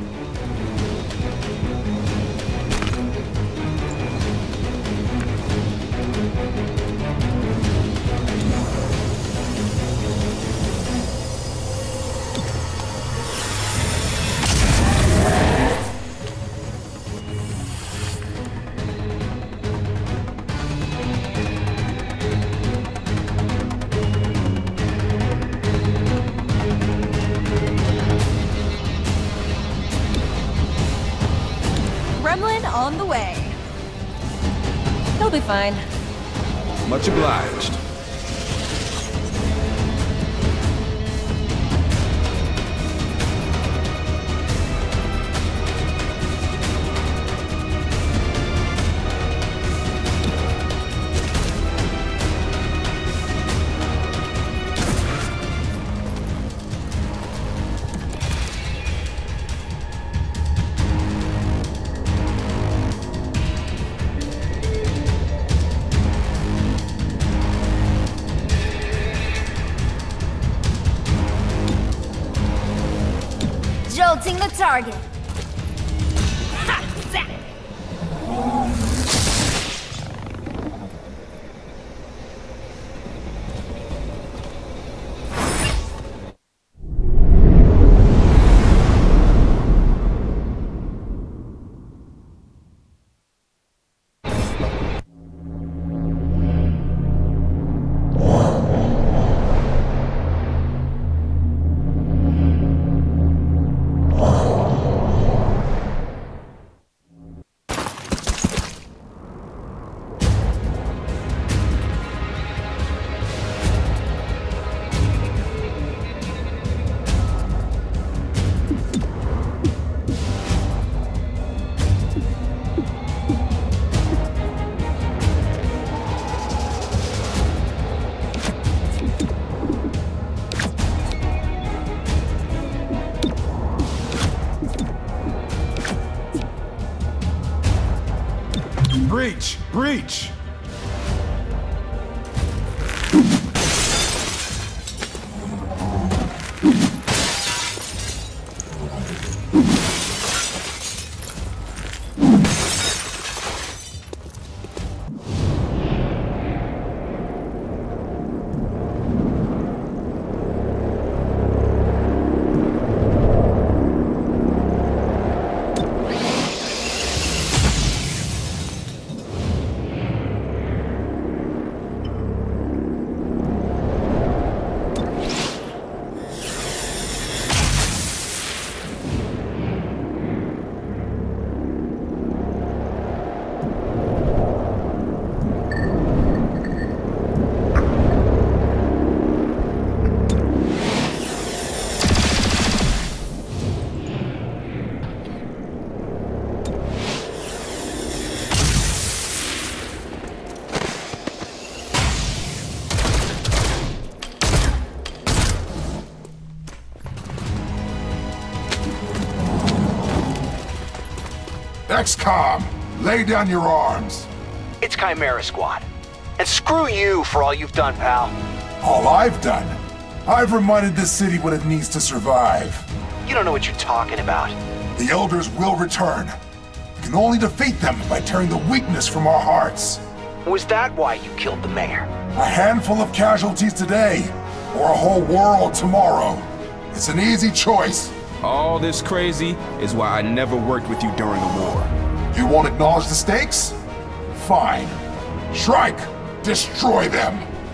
the way. He'll be fine. Much obliged. Jolting the target. Breach! Breach! XCOM, lay down your arms. It's Chimera Squad. And screw you for all you've done, pal. All I've done? I've reminded this city what it needs to survive. You don't know what you're talking about. The Elders will return. We can only defeat them by tearing the weakness from our hearts. Was that why you killed the mayor? A handful of casualties today, or a whole world tomorrow. It's an easy choice. All this crazy is why I never worked with you during the war. You won't acknowledge the stakes? Fine. Shrike, destroy them!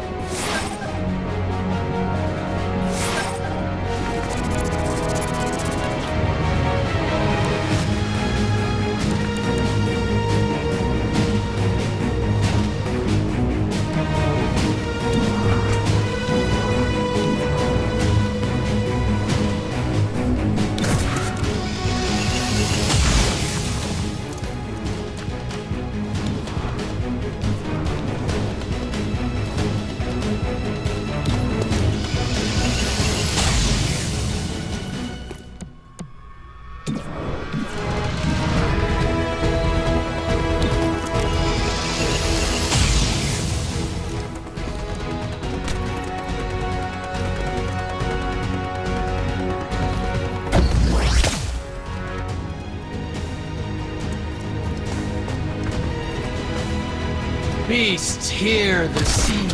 Beasts hear the sea.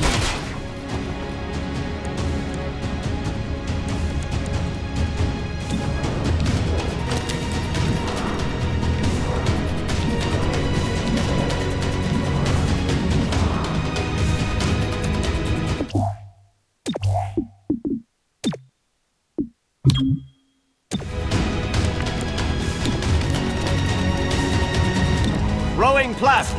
Throwing plasma.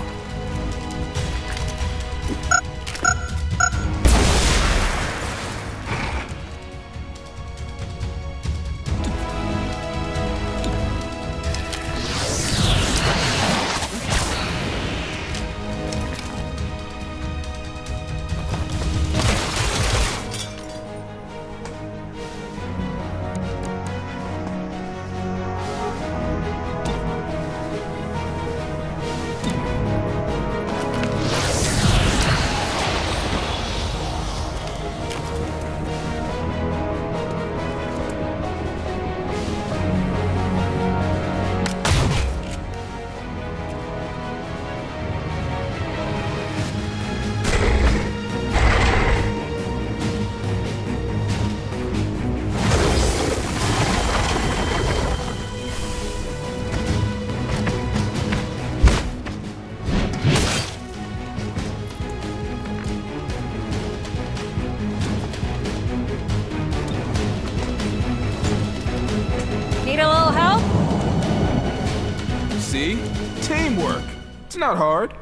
Need a little help? See? Teamwork. It's not hard.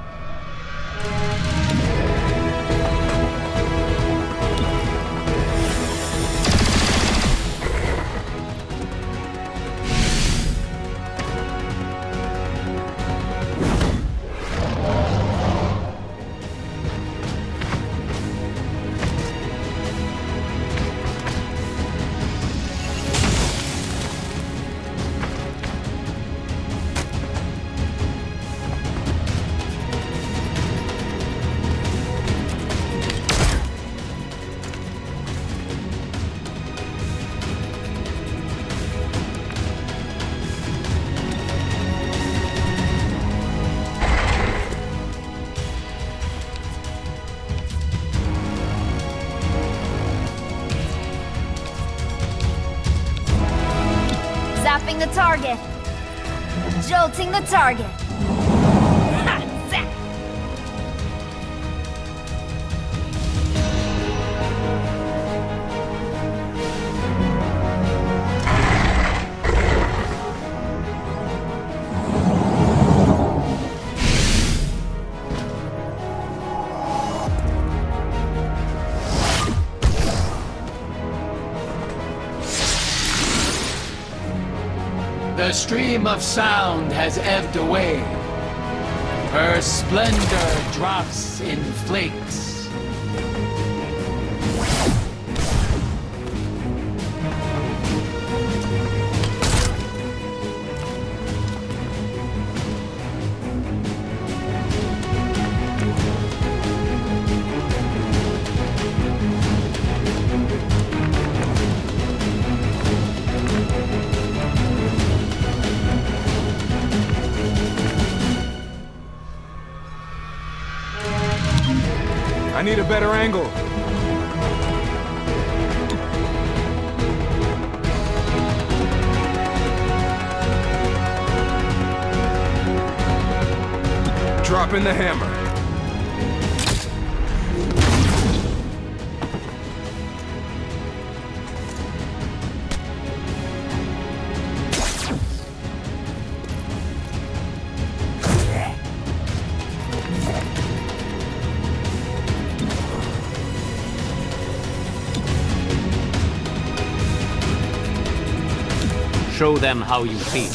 Zapping the target. Jolting the target. Ha! Zap! The stream of sound has ebbed away. Her splendor drops in flakes. I need a better angle. Dropping the hammer. Show them how you feel.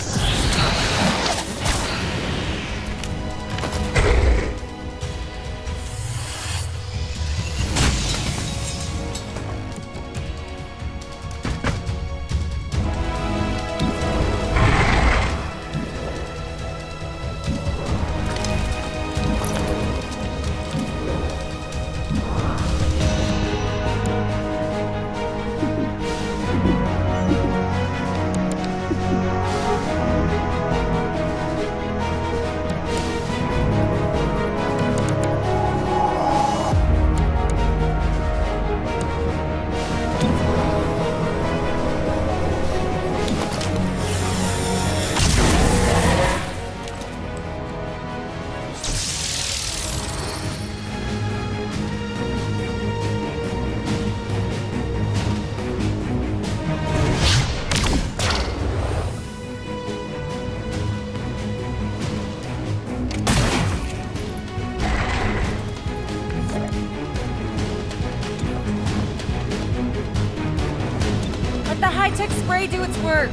Vortex spray do its work.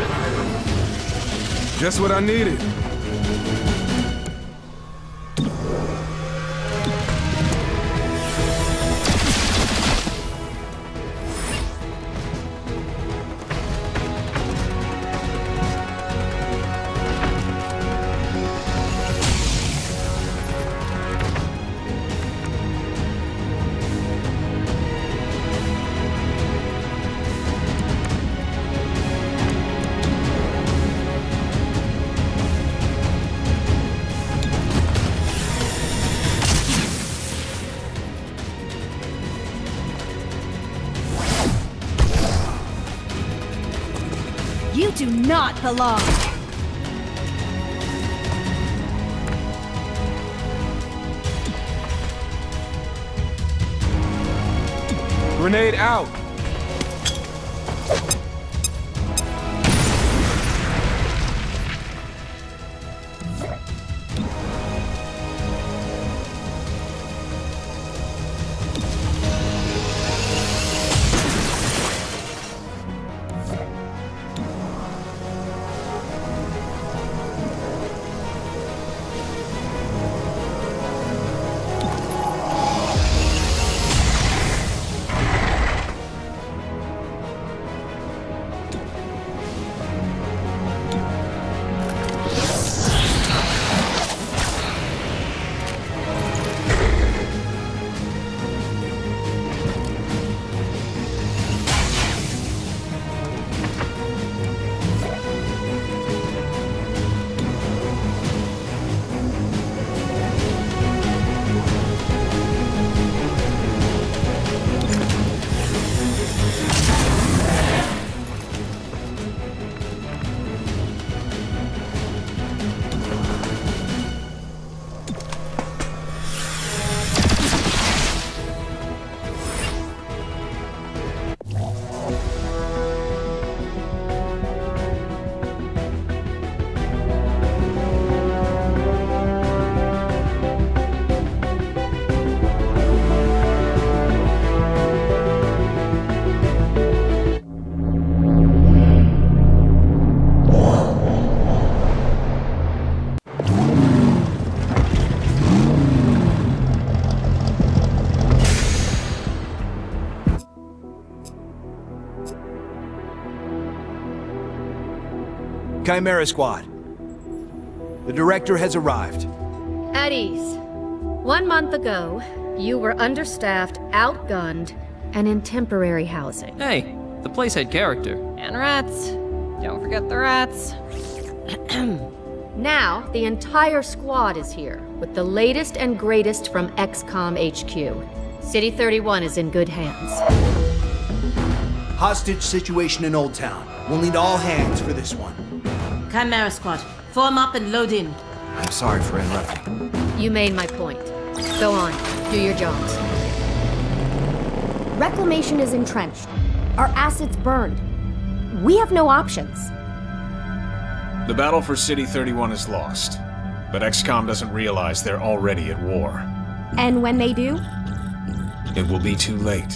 Just what I needed. You do not belong. Grenade out. Chimera Squad. The director has arrived. At ease. 1 month ago, you were understaffed, outgunned, and in temporary housing. Hey, the place had character. And rats. Don't forget the rats. Now, the entire squad is here, with the latest and greatest from XCOM HQ. City 31 is in good hands. Hostage situation in Old Town. We'll need all hands for this one. Chimera Squad, form up and load in. I'm sorry for interrupting. You made my point. Go on, do your jobs. Reclamation is entrenched. Our assets burned. We have no options. The battle for City 31 is lost, but XCOM doesn't realize they're already at war. And when they do? It will be too late.